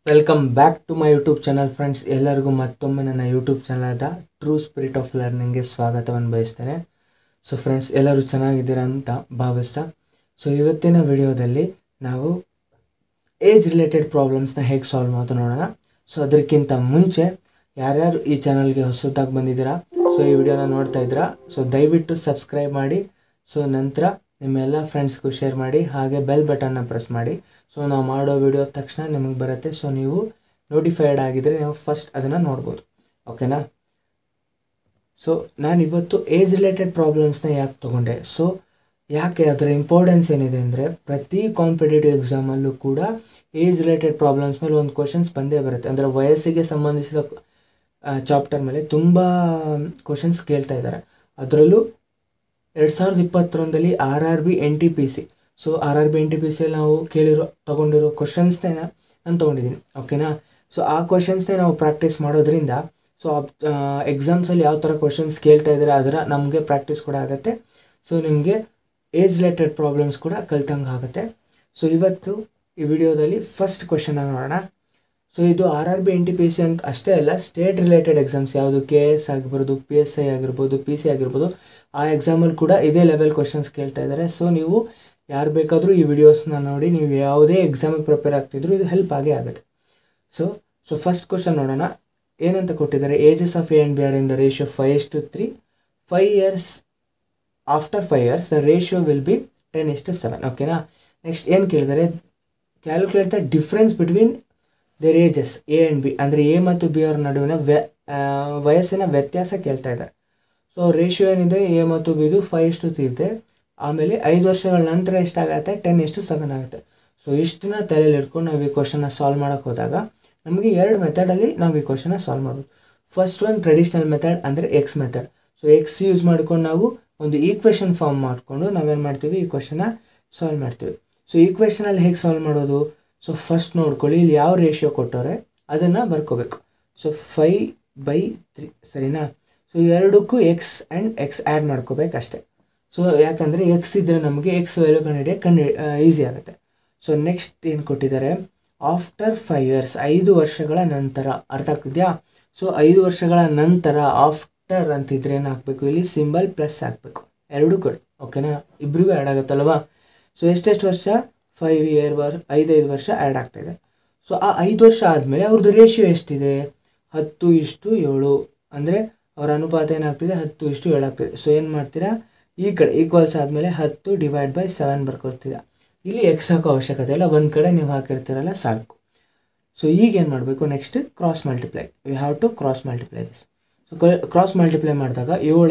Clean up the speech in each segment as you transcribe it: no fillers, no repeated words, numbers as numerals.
Welcome back to my YouTube channel friends. ಎಲ್ಲರಿಗೂ ಮತ್ತೊಮ್ಮೆ ನನ್ನ ಯೂಟ್ಯೂಬ್ ಚಾನಲ್ದ ಟ್ರೂ ಸ್ಪಿರಿಟ್ ಆಫ್ ಲರ್ನಿಂಗ್ಗೆ ಸ್ವಾಗತವನ್ನು ಬಯಸ್ತೇನೆ. ಸೊ ಫ್ರೆಂಡ್ಸ್, ಎಲ್ಲರೂ ಚೆನ್ನಾಗಿದ್ದೀರಾ ಅಂತ ಭಾವಿಸ್ತಾ, ಸೊ ಇವತ್ತಿನ ವಿಡಿಯೋದಲ್ಲಿ ನಾವು ಏಜ್ ರಿಲೇಟೆಡ್ ಪ್ರಾಬ್ಲಮ್ಸ್ನ ಹೇಗೆ ಸಾಲ್ವ್ ಮಾಡೋದು ನೋಡೋಣ. ಸೊ ಅದಕ್ಕಿಂತ ಮುಂಚೆ ಯಾರ್ಯಾರು ಈ ಚಾನಲ್ಗೆ ಹೊಸದಾಗಿ ಬಂದಿದ್ದೀರಾ, ಸೊ ಈ ವಿಡಿಯೋನ ನೋಡ್ತಾ ಇದ್ದೀರಾ, ಸೊ ದಯವಿಟ್ಟು ಸಬ್ಸ್ಕ್ರೈಬ್ ಮಾಡಿ. ಸೊ ನಂತರ ನಿಮ್ಮೆಲ್ಲ ಫ್ರೆಂಡ್ಸ್ಗೂ ಶೇರ್ ಮಾಡಿ, ಹಾಗೆ ಬೆಲ್ ಬಟನ್ನ ಪ್ರೆಸ್ ಮಾಡಿ. ಸೊ ನಾವು ಮಾಡೋ ವಿಡಿಯೋ ತಕ್ಷಣ ನಿಮಗೆ ಬರುತ್ತೆ. ಸೊ ನೀವು ನೋಟಿಫೈಡ್ ಆಗಿದ್ದರೆ ನೀವು ಫಸ್ಟ್ ಅದನ್ನು ನೋಡ್ಬೋದು, ಓಕೆನಾ. ಸೊ ನಾನಿವತ್ತು ಏಜ್ ರಿಲೇಟೆಡ್ ಪ್ರಾಬ್ಲಮ್ಸ್ನ ಯಾಕೆ ತೊಗೊಂಡೆ, ಸೊ ಯಾಕೆ ಅದರ ಇಂಪಾರ್ಟೆನ್ಸ್ ಏನಿದೆ ಅಂದರೆ, ಪ್ರತಿ ಕಾಂಪಿಟೇಟಿವ್ ಎಕ್ಸಾಮಲ್ಲೂ ಕೂಡ ಏಜ್ ರಿಲೇಟೆಡ್ ಪ್ರಾಬ್ಲಮ್ಸ್ ಮೇಲೆ ಒಂದು ಕ್ವಶನ್ಸ್ ಬಂದೇ ಬರುತ್ತೆ. ಅಂದರೆ ವಯಸ್ಸಿಗೆ ಸಂಬಂಧಿಸಿದ ಚಾಪ್ಟರ್ ಮೇಲೆ ತುಂಬ ಕ್ವಶನ್ಸ್ ಕೇಳ್ತಾ ಇದ್ದಾರೆ. ಅದರಲ್ಲೂ 2021ರಲ್ಲಿ RRB NTPC, ಸೊ RRB NTPCಯಲ್ಲಿ ನಾವು ತೊಗೊಂಡಿರೋ ಕ್ವಶನ್ಸ್ನೇ ನಾನು ತೊಗೊಂಡಿದ್ದೀನಿ, ಓಕೆನಾ. ಸೊ ಆ ಕ್ವಶನ್ಸ್ನೇ ನಾವು ಪ್ರಾಕ್ಟೀಸ್ ಮಾಡೋದ್ರಿಂದ ಸೊ ಎಕ್ಸಾಮ್ಸಲ್ಲಿ ಯಾವ ಥರ ಕ್ವಶನ್ಸ್ ಕೇಳ್ತಾ ಇದ್ದಾರೆ ಅದರ ನಮಗೆ ಪ್ರಾಕ್ಟೀಸ್ ಕೂಡ ಆಗುತ್ತೆ. ಸೊ ನಿಮಗೆ ಏಜ್ ರಿಲೇಟೆಡ್ ಪ್ರಾಬ್ಲಮ್ಸ್ ಕೂಡ ಕಲ್ತಂಗೆ ಆಗುತ್ತೆ. ಸೊ ಇವತ್ತು ಈ ವಿಡಿಯೋದಲ್ಲಿ ಫಸ್ಟ್ ಕ್ವಶನ್ನ ನೋಡೋಣ. ಸೊ ಇದು RRB NTPC ಅಂತ ಅಷ್ಟೇ ಅಲ್ಲ, ಸ್ಟೇಟ್ ರಿಲೇಟೆಡ್ ಎಕ್ಸಾಮ್ಸ್ ಯಾವುದು KS ಆಗಿರ್ಬೋದು, PSI ಆಗಿರ್ಬೋದು, PC ಆಗಿರ್ಬೋದು, ಆ ಎಕ್ಸಾಮಲ್ಲಿ ಕೂಡ ಇದೇ ಲೆವೆಲ್ ಕ್ವಶನ್ಸ್ ಕೇಳ್ತಾ ಇದ್ದಾರೆ. ಸೊ ನೀವು ಯಾರು ಬೇಕಾದರೂ ಈ ವಿಡಿಯೋಸ್ನ ನೋಡಿ ನೀವು ಯಾವುದೇ ಎಕ್ಸಾಮಿಗೆ ಪ್ರಿಪೇರ್ ಆಗ್ತಿದ್ರು ಇದು ಹೆಲ್ಪ್ ಆಗೇ ಆಗುತ್ತೆ. ಸೊ ಫಸ್ಟ್ ಕ್ವಶನ್ ನೋಡೋಣ. ಏನಂತ ಕೊಟ್ಟಿದ್ದಾರೆ, ages of A and B are in the ratio 5:3. 5 years after 5 years the ratio will be 10:7, ಓಕೆನಾ. ನೆಕ್ಸ್ಟ್ ಏನು ಕೇಳಿದ್ದಾರೆ, calculate the difference between their ages A and B, ಅಂದರೆ A ಮತ್ತು B ಅವರ ನಡುವಿನ ವಯಸ್ಸಿನ ವ್ಯತ್ಯಾಸ ಕೇಳ್ತಾ ಇದ್ದಾರೆ. ಸೊ ರೇಷಿಯೋ ಏನಿದೆ A ಮತ್ತು B ಇದು 5:3 ಇದೆ. ಆಮೇಲೆ 5 ವರ್ಷಗಳ ನಂತರ ಎಷ್ಟಾಗುತ್ತೆ, 10:7 ಆಗುತ್ತೆ. ಸೊ ಇಷ್ಟನ್ನ ತಲೆಯಲ್ಲಿ ಇಟ್ಕೊಂಡು ನಾವು ಈ ಕ್ವಶನ್ನ ಸಾಲ್ವ್ ಮಾಡೋಕ್ಕೆ ಹೋದಾಗ ನಮಗೆ 2 ಮೆಥಡಲ್ಲಿ ನಾವು ಈ ಕ್ವಶನ್ನ ಸಾಲ್ವ್ ಮಾಡ್ಬೋದು. ಫಸ್ಟ್ ಒನ್ ಟ್ರೆಡಿಷ್ನಲ್ ಮೆಥಡ್, ಅಂದರೆ X method. So X use ಮಾಡ್ಕೊಂಡು ನಾವು ಒಂದು ಈಕ್ವೇಷನ್ ಫಾರ್ಮ್ ಮಾಡಿಕೊಂಡು ನಾವೇನು ಮಾಡ್ತೀವಿ, ಈ ಕ್ವಶನ್ನ ಸಾಲ್ವ್ ಮಾಡ್ತೀವಿ. ಸೊ ಈಕ್ವೇಷನಲ್ಲಿ ಹೇಗೆ ಸಾಲ್ವ್ ಮಾಡೋದು, ಸೊ ಫಸ್ಟ್ ನೋಡ್ಕೊಳ್ಳಿ, ಇಲ್ಲಿ ಯಾವ ರೇಷಿಯೋ ಕೊಟ್ಟವ್ರೆ ಅದನ್ನು ಬರ್ಕೋಬೇಕು. ಸೊ 5/3, ಸರಿನಾ. ಸೊ ಎರಡಕ್ಕೂ X ಆ್ಯಂಡ್ X ಆ್ಯಡ್ ಮಾಡ್ಕೋಬೇಕಷ್ಟೆ. ಸೊ ಯಾಕಂದರೆ X ಇದ್ದರೆ ನಮಗೆ X ವ್ಯಾಲ್ಯೂ ಈಸಿ ಆಗುತ್ತೆ. ಸೊ ನೆಕ್ಸ್ಟ್ ಏನು ಕೊಟ್ಟಿದ್ದಾರೆ, ಆಫ್ಟರ್ 5 years, 5 ವರ್ಷಗಳ ನಂತರ. ಅರ್ಥ ಆಗ್ತಿದೆಯಾ. ಸೊ 5 ವರ್ಷಗಳ ನಂತರ ಆಫ್ಟರ್ ಅಂತಿದ್ರೆ ಏನು ಹಾಕಬೇಕು, ಇಲ್ಲಿ ಸಿಂಬಲ್ ಪ್ಲಸ್ ಹಾಕಬೇಕು, ಎರಡೂ ಕಡೆ, ಓಕೆನಾ. ಇಬ್ಬರಿಗೂ ಆ್ಯಡ್ ಆಗುತ್ತಲ್ವಾ. ಸೊ ಎಷ್ಟೆಷ್ಟು ವರ್ಷ, 5 ವರ್ಷ ಆ್ಯಡ್ ಆಗ್ತಾಯಿದೆ. ಸೊ ಆ 5 ವರ್ಷ ಆದಮೇಲೆ ಅವ್ರದ್ದು ರೇಷಿಯೋ ಎಷ್ಟಿದೆ, 10:7, ಅಂದರೆ ಅವರ ಅನುಪಾತ ಏನಾಗ್ತಿದೆ, 10:7 ಆಗ್ತಿದೆ. ಸೊ ಏನು ಮಾಡ್ತೀರಾ, ಈ ಕಡೆ ಈಕ್ವಲ್ಸ್ ಆದಮೇಲೆ 10/7 ಬರ್ಕೊಳ್ತೀರಾ. ಇಲ್ಲಿ X ಹಾಕೋ ಅವಶ್ಯಕತೆ ಇಲ್ಲ, ಒಂದು ಕಡೆ ನೀವು ಹಾಕಿರ್ತೀರಲ್ಲ ಸಾಕು. ಸೊ ಈಗ ಏನು ಮಾಡಬೇಕು, next cross multiply, we have to cross multiply this. So cross multiply ಮಾಡಿದಾಗ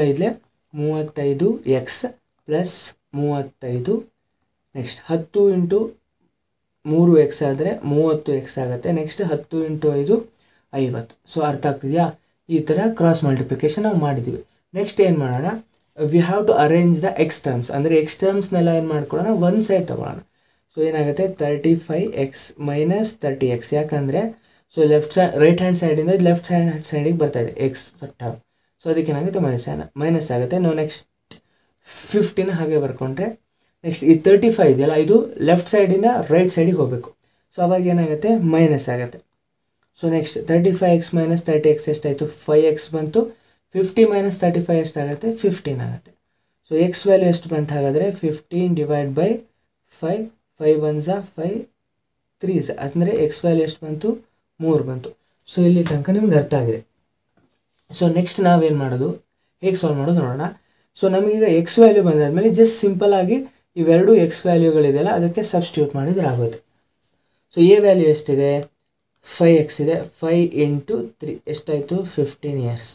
7×5 X ಪ್ಲಸ್ 35, ನೆಕ್ಸ್ಟ್ 10 × 3 X ಆದರೆ 30 X ಆಗುತ್ತೆ. ನೆಕ್ಸ್ಟ್ 10 × 5 50. ಸೊ ಅರ್ಥ ಆಗ್ತಿದೆಯಾ. ಈ ಥರ ಕ್ರಾಸ್ ಮಲ್ಟಿಪ್ಲಿಕೇಶನ್ ನಾವು ಮಾಡಿದ್ದೀವಿ. ನೆಕ್ಸ್ಟ್ ಏನು ಮಾಡೋಣ, we have to arrange the X terms, ಅಂದರೆ X ಟರ್ಮ್ಸ್ನೆಲ್ಲ ಏನು ಮಾಡ್ಕೊಳ್ಳೋಣ, ಒಂದು ಸೈಡ್ ತೊಗೊಳ್ಳೋಣ. ಸೊ ಏನಾಗುತ್ತೆ, 35X ಮೈನಸ್ 30X, ಯಾಕಂದರೆ ಸೊ ರೈಟ್ ಹ್ಯಾಂಡ್ ಸೈಡಿಂದ ಲೆಫ್ಟ್ ಹ್ಯಾಂಡ್ ಸೈಡಿಗೆ ಬರ್ತಾಯಿದೆ X ಟರ್ಮ್. ಸೊ ಅದಕ್ಕೆ ಏನಾಗುತ್ತೆ, ಮೈನಸ್ ಆಗುತ್ತೆ. ನಾವು ನೆಕ್ಸ್ಟ್ 15 ಹಾಗೆ ಬರ್ಕೊಂಡ್ರೆ, ನೆಕ್ಸ್ಟ್ ಈ 35 ಇದೆಯಲ್ಲ ಇದು ಲೆಫ್ಟ್ ಸೈಡಿಂದ ರೈಟ್ ಸೈಡಿಗೆ ಹೋಗಬೇಕು. ಸೊ ಅವಾಗ ಏನಾಗುತ್ತೆ, ಮೈನಸ್ ಆಗುತ್ತೆ. So next 35X minus 30X ಎಷ್ಟಾಯಿತು, 5X ಬಂತು. 50 ಮೈನಸ್ 35 ಎಷ್ಟಾಗುತ್ತೆ, 15 ಆಗುತ್ತೆ. ಸೊ X ವ್ಯಾಲ್ಯೂ ಎಷ್ಟು ಬಂತು ಹಾಗಾದರೆ, 15/5, 5 1s 5 3s, ಅಂದರೆ X ವ್ಯಾಲ್ಯೂ ಎಷ್ಟು ಬಂತು, 3 ಬಂತು. ಸೊ ಇಲ್ಲಿ ತನಕ ನಿಮ್ಗೆ ಅರ್ಥ ಆಗಿದೆ. ಸೊ ನೆಕ್ಸ್ಟ್ ನಾವೇನು ಮಾಡೋದು, ಹೇಗೆ ಸಾಲ್ವ್ ಮಾಡೋದು ನೋಡೋಣ. ಸೊ ನಮಗೀಗ X ವ್ಯಾಲ್ಯೂ ಬಂದಾದಮೇಲೆ ಜಸ್ಟ್ ಸಿಂಪಲ್ಲಾಗಿ ಇವೆರಡು X ವ್ಯಾಲ್ಯೂಗಳಿದೆಯಲ್ಲ ಅದಕ್ಕೆ ಸಬ್ಸ್ಟಿಟ್ಯೂಟ್ ಮಾಡಿದ್ರೆ ಆಗುತ್ತೆ. ಸೊ A ವ್ಯಾಲ್ಯೂ ಎಷ್ಟಿದೆ, 5X ಇದೆ. 5 × 3 ಎಷ್ಟಾಯಿತು, 15 years.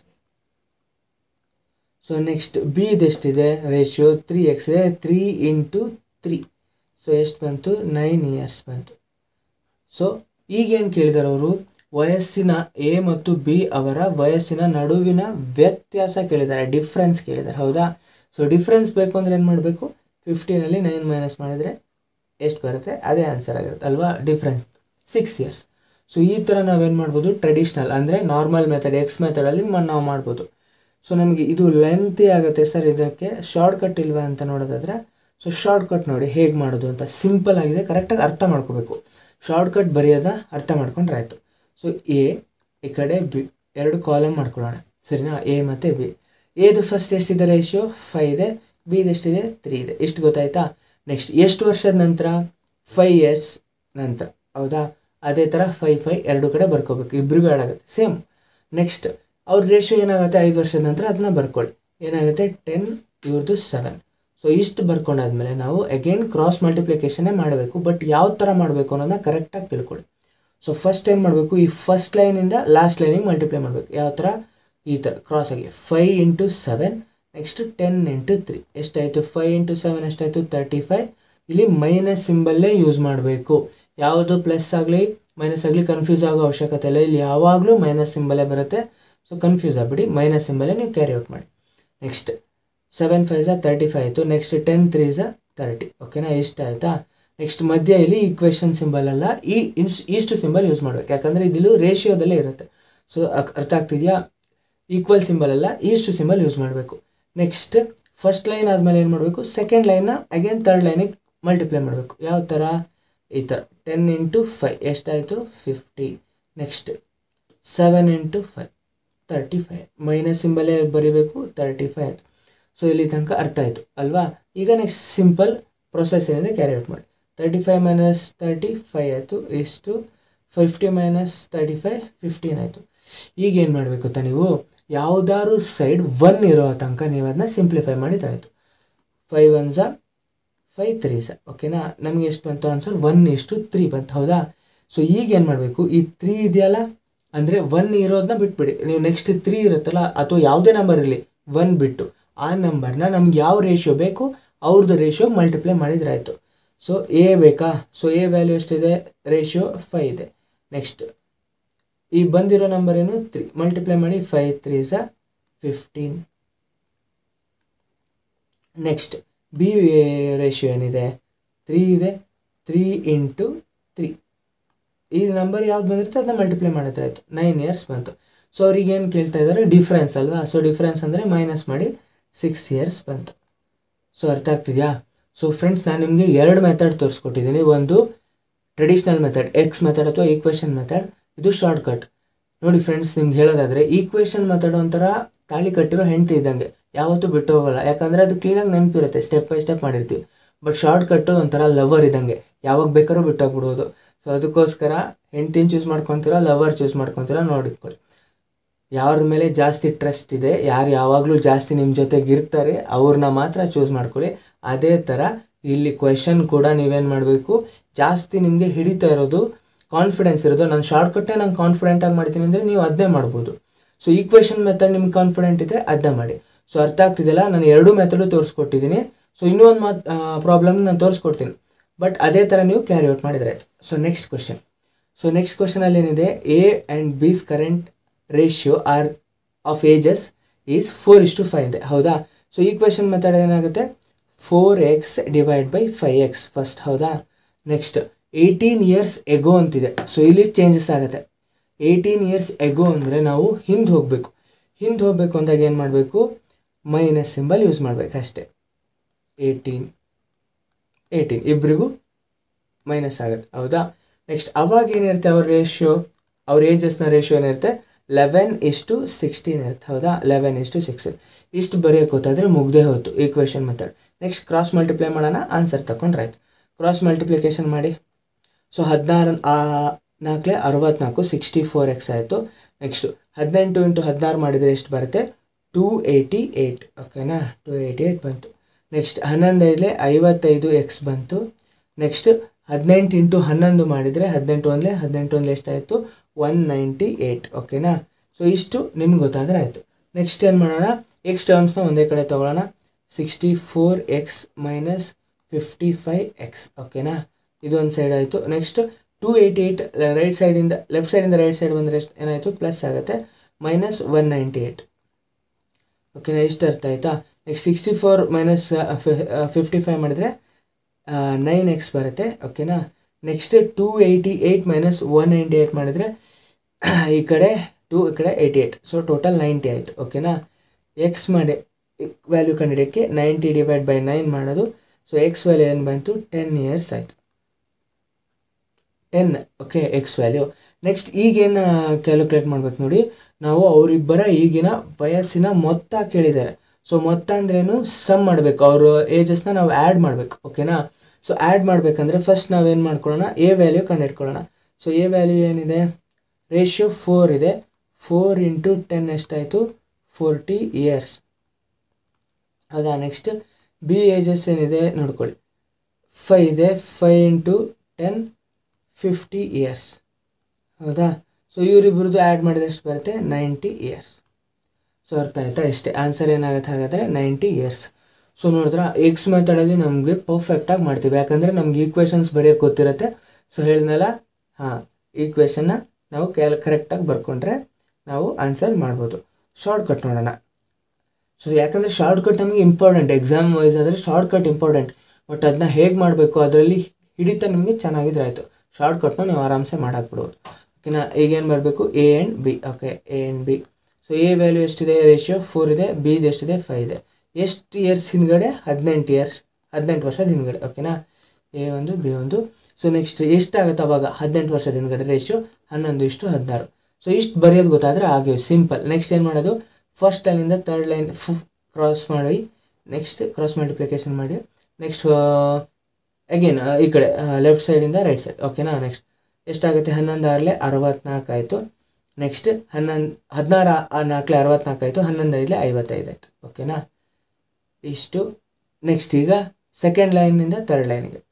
ಸೊ ನೆಕ್ಸ್ಟ್ B ಇದೆಷ್ಟಿದೆ, ರೇಷಿಯೋ 3X ಇದೆ. 3 × 3, ಸೊ ಎಷ್ಟು ಬಂತು, 9 years ಬಂತು. ಸೊ ಈಗೇನು ಕೇಳಿದ್ದಾರೆ ಅವರು, ವಯಸ್ಸಿನ A ಮತ್ತು B ಅವರ ವಯಸ್ಸಿನ ನಡುವಿನ ವ್ಯತ್ಯಾಸ ಕೇಳಿದ್ದಾರೆ, ಡಿಫ್ರೆನ್ಸ್ ಕೇಳಿದ್ದಾರೆ, ಹೌದಾ. ಸೊ ಡಿಫ್ರೆನ್ಸ್ ಬೇಕು ಅಂದರೆ ಏನು ಮಾಡಬೇಕು, 15ಅಲ್ಲಿ 9 ಮೈನಸ್ ಮಾಡಿದರೆ ಎಷ್ಟು ಬರುತ್ತೆ, ಅದೇ ಆನ್ಸರ್ ಆಗಿರುತ್ತೆ ಅಲ್ವಾ. Difference 6 years. ಸೊ ಈ ಥರ ನಾವೇನು ಮಾಡ್ಬೋದು, ಟ್ರೆಡಿಷ್ನಲ್ ಅಂದರೆ ನಾರ್ಮಲ್ ಮೆಥಡ್ X ಮೆಥಡಲ್ಲಿ ನಾವು ಮಾಡ್ಬೋದು. ಸೊ ನಮಗೆ ಇದು ಲೆಂತಿ ಆಗುತ್ತೆ ಸರ್, ಇದಕ್ಕೆ ಶಾರ್ಟ್ಕಟ್ ಇಲ್ವಾ ಅಂತ ನೋಡೋದಾದರೆ, ಸೊ ಶಾರ್ಟ್ಕಟ್ ನೋಡಿ ಹೇಗೆ ಮಾಡೋದು ಅಂತ ಸಿಂಪಲ್ ಆಗಿದೆ, ಕರೆಕ್ಟಾಗಿ ಅರ್ಥ ಮಾಡ್ಕೋಬೇಕು. ಶಾರ್ಟ್ಕಟ್ ಬರೆಯೋದ ಅರ್ಥ ಮಾಡ್ಕೊಂಡ್ರೆ ಆಯಿತು. ಸೊ ಎ ಈ ಕಡೆ ಬಿ 2 ಕಾಲಮ್ ಮಾಡ್ಕೊಳ್ಳೋಣ ಸರಿನಾ. ಎ ಮತ್ತು ಬಿ. ಎದು ಫಸ್ಟ್ ಎಷ್ಟಿದೆ ರೇಷಿಯೋ 5 ಇದೆ, ಬಿದು ಎಷ್ಟಿದೆ 3 ಇದೆ. ಎಷ್ಟು ಗೊತ್ತಾಯ್ತಾ. ನೆಕ್ಸ್ಟ್ ಎಷ್ಟು ವರ್ಷದ ನಂತರ 5 years ನಂತರ ಹೌದಾ. ಅದೇ ಥರ 5 2 ಕಡೆ ಬರ್ಕೋಬೇಕು, ಇಬ್ಬರಿಗೂ ಆ್ಯಡ್ ಆಗುತ್ತೆ ಸೇಮ್. ನೆಕ್ಸ್ಟ್ ಅವ್ರ ರೇಷಿಯೋ ಏನಾಗುತ್ತೆ 5 ವರ್ಷದ ನಂತರ ಅದನ್ನ ಬರ್ಕೊಳ್ಳಿ. ಏನಾಗುತ್ತೆ 10, ಇವ್ರದ್ದು 7. ಸೊ ಇಷ್ಟು ಬರ್ಕೊಂಡಾದ್ಮೇಲೆ ನಾವು ಅಗೇನ್ ಕ್ರಾಸ್ ಮಲ್ಟಿಪ್ಲಿಕೇಶನ್ನೇ ಮಾಡಬೇಕು. ಬಟ್ ಯಾವ ಥರ ಮಾಡಬೇಕು ಅನ್ನೋದನ್ನ ಕರೆಕ್ಟಾಗಿ ತಿಳ್ಕೊಳ್ಳಿ. ಸೊ ಫಸ್ಟ್ ಏನು ಮಾಡಬೇಕು, ಈ ಫಸ್ಟ್ ಲೈನಿಂದ ಲಾಸ್ಟ್ ಲೈನಿಗೆ ಮಲ್ಟಿಪ್ಲೈ ಮಾಡಬೇಕು. ಯಾವ ಥರ, ಈ ಥರ ಕ್ರಾಸಾಗಿ 5 × 7 ನೆಕ್ಸ್ಟ್ 10 × 3 ಎಷ್ಟಾಯಿತು, 5 × 7 ಎಷ್ಟಾಯಿತು 35. ಇಲ್ಲಿ ಮೈನಸ್ ಸಿಂಬಲ್ಲೇ ಯೂಸ್ ಮಾಡಬೇಕು. ಯಾವುದು ಪ್ಲಸ್ ಆಗಲಿ ಮೈನಸ್ ಆಗಲಿ ಕನ್ಫ್ಯೂಸ್ ಆಗೋ ಅವಶ್ಯಕತೆ ಇಲ್ಲ. ಇಲ್ಲಿ ಯಾವಾಗಲೂ ಮೈನಸ್ ಸಿಂಬಲೇ ಬರುತ್ತೆ. ಸೊ ಕನ್ಫ್ಯೂಸ್ ಆಗಿಬಿಡಿ, ಮೈನಸ್ ಸಿಂಬಲೇ ನೀವು ಕ್ಯಾರಿ ಔಟ್ ಮಾಡಿ. ನೆಕ್ಸ್ಟ್ 7 5 35 ಆಯಿತು. ನೆಕ್ಸ್ಟ್ 10 3 30. ಓಕೆನಾ, ಇಷ್ಟ ಆಯಿತಾ. ನೆಕ್ಸ್ಟ್ ಮಧ್ಯ ಇಲ್ಲಿ ಈಕ್ವೇಷನ್ ಸಿಂಬಲ್ ಅಲ್ಲ, ಇಷ್ಟು ಸಿಂಬಲ್ ಯೂಸ್ ಮಾಡಬೇಕು. ಯಾಕಂದರೆ ಇದಿಲ್ಲೂ ರೇಷಿಯೋದಲ್ಲೇ ಇರುತ್ತೆ. ಸೊ ಅರ್ಥ ಆಗ್ತಿದೆಯಾ. ಈಕ್ವಲ್ ಸಿಂಬಲ್ ಅಲ್ಲ, ಇಷ್ಟು ಸಿಂಬಲ್ ಯೂಸ್ ಮಾಡಬೇಕು. ನೆಕ್ಸ್ಟ್ ಫಸ್ಟ್ ಲೈನ್ ಆದಮೇಲೆ ಏನು ಮಾಡಬೇಕು, ಸೆಕೆಂಡ್ ಲೈನ್ನ ಅಗೇನ್ ಥರ್ಡ್ ಲೈನಿಗೆ ಮಲ್ಟಿಪ್ಲೈ ಮಾಡಬೇಕು. ಯಾವ ಥರ, ಈ ಥರ 10 × 5 ಎಷ್ಟಾಯಿತು 50. ನೆಕ್ಸ್ಟ್ 7 × 5 35. ಮೈನಸ್ ಸಿಂಬಲೇ ಬರೀಬೇಕು, 35 ಆಯಿತು. ಸೊ ಇಲ್ಲಿ ತನಕ ಅರ್ಥ ಆಯಿತು ಅಲ್ವಾ. ಈಗ ನೆಕ್ಸ್ಟ್ ಸಿಂಪಲ್ ಪ್ರೊಸೆಸ್ ಏನಿದೆ ಕ್ಯಾರಿ ಔಟ್ ಮಾಡಿ. 35 - 35 ಆಯಿತು. ಇಷ್ಟು 50 - 35 15 ಆಯಿತು. ಈಗ ಏನು ಮಾಡಬೇಕು ಗೊತ್ತಾ, ನೀವು ಯಾವುದಾದ್ರು ಸೈಡ್ 1 ಇರೋ ತನಕ ನೀವು ಅದನ್ನ ಸಿಂಪ್ಲಿಫೈ ಮಾಡಿದ್ರಾಯಿತು. 5 1 5 3 ಓಕೆನಾ. ನಮಗೆ ಎಷ್ಟು ಬಂತು ಆನ್ಸರ್ 1:3 ಬಂತು ಹೌದಾ. ಸೊ ಈಗ ಏನು ಮಾಡಬೇಕು, ಈ 3 ಇದೆಯಲ್ಲ ಅಂದರೆ 1 ಇರೋದನ್ನ ಬಿಟ್ಬಿಡಿ. ನೀವು ನೆಕ್ಸ್ಟ್ 3 ಇರುತ್ತಲ್ಲ, ಅಥವಾ ಯಾವುದೇ ನಂಬರ್ ಇರಲಿ 1 ಬಿಟ್ಟು ಆ ನಂಬರ್ನ ನಮ್ಗೆ ಯಾವ ರೇಷಿಯೋ ಬೇಕು ಅವ್ರದ್ದು ರೇಷಿಯೋಗೆ ಮಲ್ಟಿಪ್ಲೈ ಮಾಡಿದ್ರಾಯಿತು. ಸೊ ಎ ಬೇಕಾ, ಸೊ ಎ ವ್ಯಾಲ್ಯೂ ಎಷ್ಟಿದೆ, ರೇಷಿಯೋ 5 ಇದೆ. ನೆಕ್ಸ್ಟ್ ಈ ಬಂದಿರೋ ನಂಬರ್ ಏನು 3, ಮಲ್ಟಿಪ್ಲೈ ಮಾಡಿ 5 3 15. ನೆಕ್ಸ್ಟ್ ಬಿ ರೇಷಿಯೋ ಏನಿದೆ 3 ಇದೆ, 3 × 3. ಈ ನಂಬರ್ ಯಾವ್ದು ಬಂದಿರುತ್ತೆ ಅದನ್ನ ಮಲ್ಟಿಪ್ಲೈ ಮಾಡಿದ್ರೆ ಆಯಿತು. 9 years ಬಂತು. ಸೊ ಅವ್ರಿಗೇನು ಕೇಳ್ತಾ ಇದ್ದಾರೆ, ಡಿಫ್ರೆನ್ಸ್ ಅಲ್ವಾ. ಸೊ ಡಿಫ್ರೆನ್ಸ್ ಅಂದರೆ ಮೈನಸ್ ಮಾಡಿ 6 years ಬಂತು. ಸೊ ಅರ್ಥ ಆಗ್ತಿದೆಯಾ. ಸೊ ಫ್ರೆಂಡ್ಸ್, ನಾನು ನಿಮಗೆ 2 ಮೆಥಡ್ ತೋರಿಸ್ಕೊಟ್ಟಿದ್ದೀನಿ. ಒಂದು ಟ್ರೆಡಿಷ್ನಲ್ ಮೆಥಡ್ ಎಕ್ಸ್ ಮೆಥಡ್ ಅಥವಾ ಈಕ್ವೇಷನ್ ಮೆಥಡ್, ಇದು ಶಾರ್ಟ್ಕಟ್. ನೋಡಿ ಫ್ರೆಂಡ್ಸ್, ನಿಮ್ಗೆ ಹೇಳೋದಾದರೆ ಈಕ್ವೇಷನ್ ಮೆಥಡ್ ಒಂಥರ ತಾಳಿ ಕಟ್ಟಿರೋ ಹೆಂಡತಿ ಇದ್ದಂಗೆ, ಯಾವತ್ತೂ ಬಿಟ್ಟು ಹೋಗಲ್ಲ. ಯಾಕಂದರೆ ಅದು ಕ್ಲೀನಾಗಿ ನೆನಪಿರುತ್ತೆ, ಸ್ಟೆಪ್ ಬೈ ಸ್ಟೆಪ್ ಮಾಡಿರ್ತೀವಿ. ಬಟ್ ಶಾರ್ಟ್ಕಟ್ಟು ಒಂಥರ ಲವರ್ ಇದ್ದಂಗೆ, ಯಾವಾಗ ಬೇಕಾದ್ರೂ ಬಿಟ್ಟೋಗ್ಬಿಡೋದು. ಸೊ ಅದಕ್ಕೋಸ್ಕರ ಹೆಂಡ್ತಿನ ಚೂಸ್ ಮಾಡ್ಕೊತೀರಾ, ಲವರ್ ಚೂಸ್ ಮಾಡ್ಕೊತೀರಾ ನೋಡಿಕೊಳ್ಳಿ. ಯಾರ ಮೇಲೆ ಜಾಸ್ತಿ ಟ್ರಸ್ಟ್ ಇದೆ, ಯಾರು ಯಾವಾಗಲೂ ಜಾಸ್ತಿ ನಿಮ್ಮ ಜೊತೆಗೆ ಇರ್ತಾರೆ ಅವ್ರನ್ನ ಮಾತ್ರ ಚೂಸ್ ಮಾಡ್ಕೊಳ್ಳಿ. ಅದೇ ಥರ ಇಲ್ಲಿ ಕ್ವೆಶನ್ ಕೂಡ ನೀವೇನು ಮಾಡಬೇಕು, ಜಾಸ್ತಿ ನಿಮಗೆ ಹಿಡಿತಾ ಇರೋದು, ಕಾನ್ಫಿಡೆನ್ಸ್ ಇರೋದು, ನಾನು ಶಾರ್ಟ್ಕಟ್ಟೇ ನಾನು ಕಾನ್ಫಿಡೆಂಟಾಗಿ ಮಾಡ್ತೀನಿ ಅಂದರೆ ನೀವು ಅದನ್ನೇ ಮಾಡ್ಬೋದು. ಸೊ ಈಕ್ವೇಷನ್ ಮೆಥಡ್ ನಿಮ್ಗೆ ಕಾನ್ಫಿಡೆಂಟ್ ಇದೆ ಅದನ್ನ ಮಾಡಿ. ಸೊ ಅರ್ಥ ಆಗ್ತಿದೆಯಲ್ಲ, ನಾನು 2 ಮೆಥಡು ತೋರಿಸ್ಕೊಟ್ಟಿದ್ದೀನಿ. ಸೊ ಇನ್ನೂ ಒಂದು ಪ್ರಾಬ್ಲಮ್ ನಾನು ತೋರಿಸ್ಕೊಡ್ತೀನಿ, ಬಟ್ ಅದೇ ಥರ ನೀವು ಕ್ಯಾರಿ ಔಟ್ ಮಾಡಿದರೆ. ಸೊ ನೆಕ್ಸ್ಟ್ ಕ್ವೆಶನಲ್ಲಿ ಏನಿದೆ, A and B's current ratio of ages is 4:5 ಇದೆ ಹೌದಾ. ಸೊ ಈಕ್ವೇಷನ್ ಮೆಥಡ್ ಏನಾಗುತ್ತೆ, 4x / 5x ಫಸ್ಟ್ ಹೌದಾ. ನೆಕ್ಸ್ಟ್ 18 years ಎಗೋ ಅಂತಿದೆ. ಸೊ ಇಲ್ಲಿ ಚೇಂಜಸ್ ಆಗುತ್ತೆ. 18 years ಎಗೋ ಅಂದರೆ ನಾವು ಹಿಂದೆ ಹೋಗಬೇಕು ಅಂದಾಗ ಏನು ಮಾಡಬೇಕು, ಮೈನಸ್ ಸಿಂಬಲ್ ಯೂಸ್ ಮಾಡಬೇಕು ಅಷ್ಟೇ. 18 ಇಬ್ಬರಿಗೂ ಮೈನಸ್ ಆಗುತ್ತೆ ಹೌದಾ. ನೆಕ್ಸ್ಟ್ ಅವಾಗ ಏನಿರುತ್ತೆ, ಅವ್ರ ಏಜಸ್ನ ರೇಷಿಯೋ ಏನಿರುತ್ತೆ 11:16 ಇರುತ್ತೆ ಹೌದಾ. 11:16 ಇಷ್ಟು ಬರೆಯೋಕೆ ಗೊತ್ತಾದರೆ ಮುಗ್ದೇ ಹೋಯ್ತು equation method. Next cross multiply ಮಾಡೋಣ, ಆನ್ಸರ್ ತಗೊಂಡ್ರೆ ಆಯಿತು. ಕ್ರಾಸ್ ಮಲ್ಟಿಪ್ಲಿಕೇಶನ್ ಮಾಡಿ. ಸೊ 16 4 64 64x ಆಯಿತು. ನೆಕ್ಸ್ಟು 18 × 16 ಮಾಡಿದರೆ ಎಷ್ಟು ಬರುತ್ತೆ, 288 ಓಕೆನಾ. 288 ಬಂತು. ನೆಕ್ಸ್ಟ್ 11 5 55x ಬಂತು. ನೆಕ್ಸ್ಟ್ 18 × 11 ಮಾಡಿದರೆ 18 1 ಎಷ್ಟಾಯಿತು, 198 ಓಕೆನಾ. ಸೊ ಇಷ್ಟು ನಿಮ್ಗೆ ಗೊತ್ತಾದರೆ ಆಯಿತು. ನೆಕ್ಸ್ಟ್ ಏನು ಮಾಡೋಣ, ಎಕ್ಸ್ ಟರ್ಮ್ಸ್ನ ಒಂದೇ ಕಡೆ ತೊಗೊಳ್ಳೋಣ. 64x - 55x ಓಕೆನಾ. ಇದು ಒಂದು ಸೈಡ್ ಆಯಿತು. ನೆಕ್ಸ್ಟ್ 288 ಲೆಫ್ಟ್ ಸೈಡಿಂದ ರೈಟ್ ಸೈಡ್ ಬಂದರೆ ಎಷ್ಟು ಏನಾಯಿತು, ಪ್ಲಸ್ ಆಗುತ್ತೆ, -198 ಓಕೆನಾ. ಇಷ್ಟು ಅರ್ಥ ಆಯಿತಾ. ನೆಕ್ಸ್ಟ್ 64 - 55 ಮಾಡಿದರೆ 9x ಬರುತ್ತೆ ಓಕೆನಾ. ನೆಕ್ಸ್ಟ್ 288 - 198 ಮಾಡಿದರೆ ಈ ಕಡೆ 2 ಈ ಕಡೆ 88, ಸೊ ಟೋಟಲ್ 90 ಆಯಿತು ಓಕೆನಾ. ಎಕ್ಸ್ ಮಾಡಿ ವ್ಯಾಲ್ಯೂ ಕಂಡುಹಿಡಿಯೋಕ್ಕೆ 90 / 9 ಮಾಡೋದು. ಸೊ ಎಕ್ಸ್ ವ್ಯಾಲ್ಯೂ ಏನು ಬಂತು, 10 years ಆಯಿತು. 10 ಓಕೆ ಎಕ್ಸ್ ವ್ಯಾಲ್ಯೂ. ನೆಕ್ಸ್ಟ್ ಈಗೇನು ಕ್ಯಾಲ್ಕುಲೇಟ್ ಮಾಡ್ಬೇಕು ನೋಡಿ, ನಾವು ಅವರಿಬ್ಬರ ಈಗಿನ ವಯಸ್ಸಿನ ಮೊತ್ತ ಕೇಳಿದ್ದಾರೆ. ಸೊ ಮೊತ್ತ ಅಂದ್ರೇನು, ಸಮ್ ಮಾಡಬೇಕು, ಅವ್ರ ಏಜಸ್ನ ನಾವು ಆ್ಯಡ್ ಮಾಡಬೇಕು. ಓಕೆನಾ. ಸೊ ಆ್ಯಡ್ ಮಾಡಬೇಕಂದ್ರೆ ಫಸ್ಟ್ ನಾವೇನು ಮಾಡ್ಕೊಳ್ಳೋಣ, ಎ ವ್ಯಾಲ್ಯೂ ಕಂಡುಹಿಡ್ಕೊಳ್ಳೋಣ. ಸೊ ಎ ವ್ಯಾಲ್ಯೂ ಏನಿದೆ, ರೇಷಿಯೋ 4 ಇದೆ. 4 × 10 ಎಷ್ಟಾಯಿತು, 40 ಇಯರ್ಸ್. ಹೌದಾ. ನೆಕ್ಸ್ಟ್ ಬಿ ಏಜಸ್ ಏನಿದೆ ನೋಡ್ಕೊಳ್ಳಿ, 5 ಇದೆ. 5 × 10 50 ಇಯರ್ಸ್. ಹೌದಾ. ಸೊ ಇವರಿಬ್ಬರದ್ದು ಆ್ಯಡ್ ಮಾಡಿದ್ರೆ ಎಷ್ಟು ಬರುತ್ತೆ, 90 ಇಯರ್ಸ್. ಸೊ ಅರ್ಥ ಆಯ್ತಾ. ಇಷ್ಟೇ ಆನ್ಸರ್ ಏನಾಗುತ್ತೆ ಹಾಗಾದರೆ 90 ಇಯರ್ಸ್. ಸೊ ನೋಡಿದ್ರೆ ಎಕ್ಸ್ ಮೆಥಡಲ್ಲಿ ನಮಗೆ ಪರ್ಫೆಕ್ಟಾಗಿ ಮಾಡ್ತೀವಿ, ಯಾಕಂದರೆ ನಮ್ಗೆ ಈಕ್ವೇಷನ್ಸ್ ಬರೆಯೋಕ್ಕೆ ಗೊತ್ತಿರುತ್ತೆ. ಸೊ ಹೇಳಿದ್ನಲ್ಲ, ಹಾಂ, ಈಕ್ವೇಷನ್ನ ನಾವು ಕರೆಕ್ಟಾಗಿ ಬರ್ಕೊಂಡ್ರೆ ನಾವು ಆನ್ಸರ್ ಮಾಡ್ಬೋದು. ಶಾರ್ಟ್ಕಟ್ ನೋಡೋಣ. ಸೊ ಯಾಕಂದರೆ ಶಾರ್ಟ್ಕಟ್ ನಮಗೆ ಇಂಪಾರ್ಟೆಂಟ್, ಎಕ್ಸಾಮ್ ವೈಸ್ ಆದರೆ ಶಾರ್ಟ್ಕಟ್ ಇಂಪಾರ್ಟೆಂಟ್. ಬಟ್ ಅದನ್ನ ಹೇಗೆ ಮಾಡಬೇಕು ಅದರಲ್ಲಿ ಹಿಡಿತ ನಿಮಗೆ ಚೆನ್ನಾಗಿದ್ರೆ ಆಯಿತು. ಶಾರ್ಟ್ಕಟ್ನ ನೀವು ಆರಾಮ್ಸೆ ಮಾಡಾಕ್ಬಿಡ್ಬೋದು. ಓಕೆನಾ. ಈಗೇನು ಬರಬೇಕು, A and B. Okay, A and B. So A value ಎಷ್ಟಿದೆ, ರೇಷಿಯೋ 4 ಇದೆ. ಬಿದು ಎಷ್ಟಿದೆ, 5 ಇದೆ. ಎಷ್ಟು ಇಯರ್ಸ್ ಹಿಂದ್ಗಡೆ, 18 ವರ್ಷದ ಹಿಂದ್ಗಡೆ. ಓಕೆನಾ. ಎ ಒಂದು, ಬಿ ಒಂದು. ಸೊ ನೆಕ್ಸ್ಟ್ ಎಷ್ಟಾಗುತ್ತೆ ಅವಾಗ, 18 ವರ್ಷದ ಹಿಂದ್ಗಡೆ, ರೇಷಿಯೋ 11:16. ಸೊ ಇಷ್ಟು ಬರೆಯೋದು ಗೊತ್ತಾದರೆ ಹಾಗೆ ಸಿಂಪಲ್. ನೆಕ್ಸ್ಟ್ ಏನು ಮಾಡೋದು, ಫಸ್ಟ್ ಲೈನಿಂದ ಥರ್ಡ್ ಲೈನ್ ಕ್ರಾಸ್ ಮಾಡಿ, ನೆಕ್ಸ್ಟ್ ಕ್ರಾಸ್ ಮಲ್ಟಿಪ್ಲಿಕೇಶನ್ ಮಾಡಿ, ನೆಕ್ಸ್ಟ್ ಅಗೇನ್ ಈ ಕಡೆ ಲೆಫ್ಟ್ ಸೈಡಿಂದ ರೈಟ್ ಸೈಡ್. ಓಕೆನಾ. ನೆಕ್ಸ್ಟ್ ಎಷ್ಟಾಗುತ್ತೆ, 11 6 64 ಆಯಿತು. ನೆಕ್ಸ್ಟ್ 16 4 64 ಆಯಿತು. 11 5 55 ಆಯಿತು. ಓಕೆನಾ. ಇಷ್ಟು. ನೆಕ್ಸ್ಟ್ ಈಗ ಸೆಕೆಂಡ್ ಲೈನಿಂದ ಥರ್ಡ್ ಲೈನಿಗೆ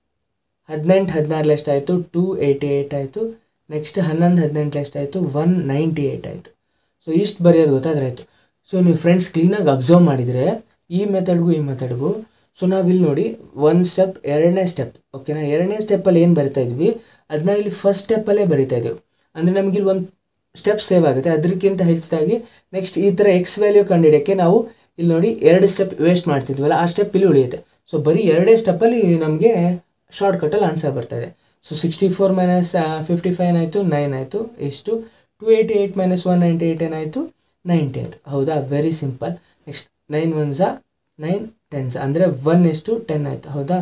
18 16 ಎಷ್ಟಾಯಿತು, 288 ಆಯಿತು. ನೆಕ್ಸ್ಟ್ 11 18 ಎಷ್ಟಾಯಿತು, 198 ಆಯಿತು. ಸೊ ಇಷ್ಟು ಬರೆಯೋದು ಗೊತ್ತಾದ್ರೆ ಆಯಿತು. ಸೊ ನೀವು ಫ್ರೆಂಡ್ಸ್ ಕ್ಲೀನಾಗಿ ಅಬ್ಸರ್ವ್ ಮಾಡಿದರೆ ಈ ಮೆಥಡ್ಗೂ ಈ ಮೆಥಡ್ಗೂ, ಸೊ ನಾವಿಲ್ಲಿ ನೋಡಿ ಒಂದು ಸ್ಟೆಪ್, ಎರಡನೇ ಸ್ಟೆಪ್. ಓಕೆನಾ. ಎರಡನೇ ಸ್ಟೆಪ್ಪಲ್ಲಿ ಏನು ಬರಿತಾ ಇದ್ವಿ ಅದನ್ನ ಇಲ್ಲಿ ಫಸ್ಟ್ ಸ್ಟೆಪ್ಪಲ್ಲೇ ಬರಿತಾ ಇದ್ದೀವಿ. ಅಂದರೆ ನಮಗಿಲ್ಲಿ ಒಂದು ಸ್ಟೆಪ್ ಸೇವ್ ಆಗುತ್ತೆ. ಅದಕ್ಕಿಂತ ಹೆಚ್ಚಾಗಿ ನೆಕ್ಸ್ಟ್ ಈ ಥರ ಎಕ್ಸ್ ವ್ಯಾಲ್ಯೂ ಕಂಡುಹಿಡಿಯೋಕ್ಕೆ ನಾವು ಇಲ್ಲಿ ನೋಡಿ 2 ಸ್ಟೆಪ್ ವೇಸ್ಟ್ ಮಾಡ್ತಿದ್ವಲ್ಲ, ಆ ಸ್ಟೆಪ್ ಇಲ್ಲಿ ಉಳಿಯುತ್ತೆ. ಸೊ ಬರೀ 2 ಸ್ಟೆಪ್ಪಲ್ಲಿ ನಮಗೆ ಶಾರ್ಟ್ಕಟ್ಟಲ್ಲಿ ಆನ್ಸರ್ ಬರ್ತಾಯಿದೆ. ಸೊ 64 - 55 ಏನಾಯಿತು, 9 ಆಯಿತು. ಇಷ್ಟು 288 - 198 ಏನಾಯಿತು, 90 ಆಯಿತು. ಹೌದಾ. Very simple. Next 9 1s 9 10s ಅಂದರೆ 1:10 ಆಯಿತು. ಹೌದಾ.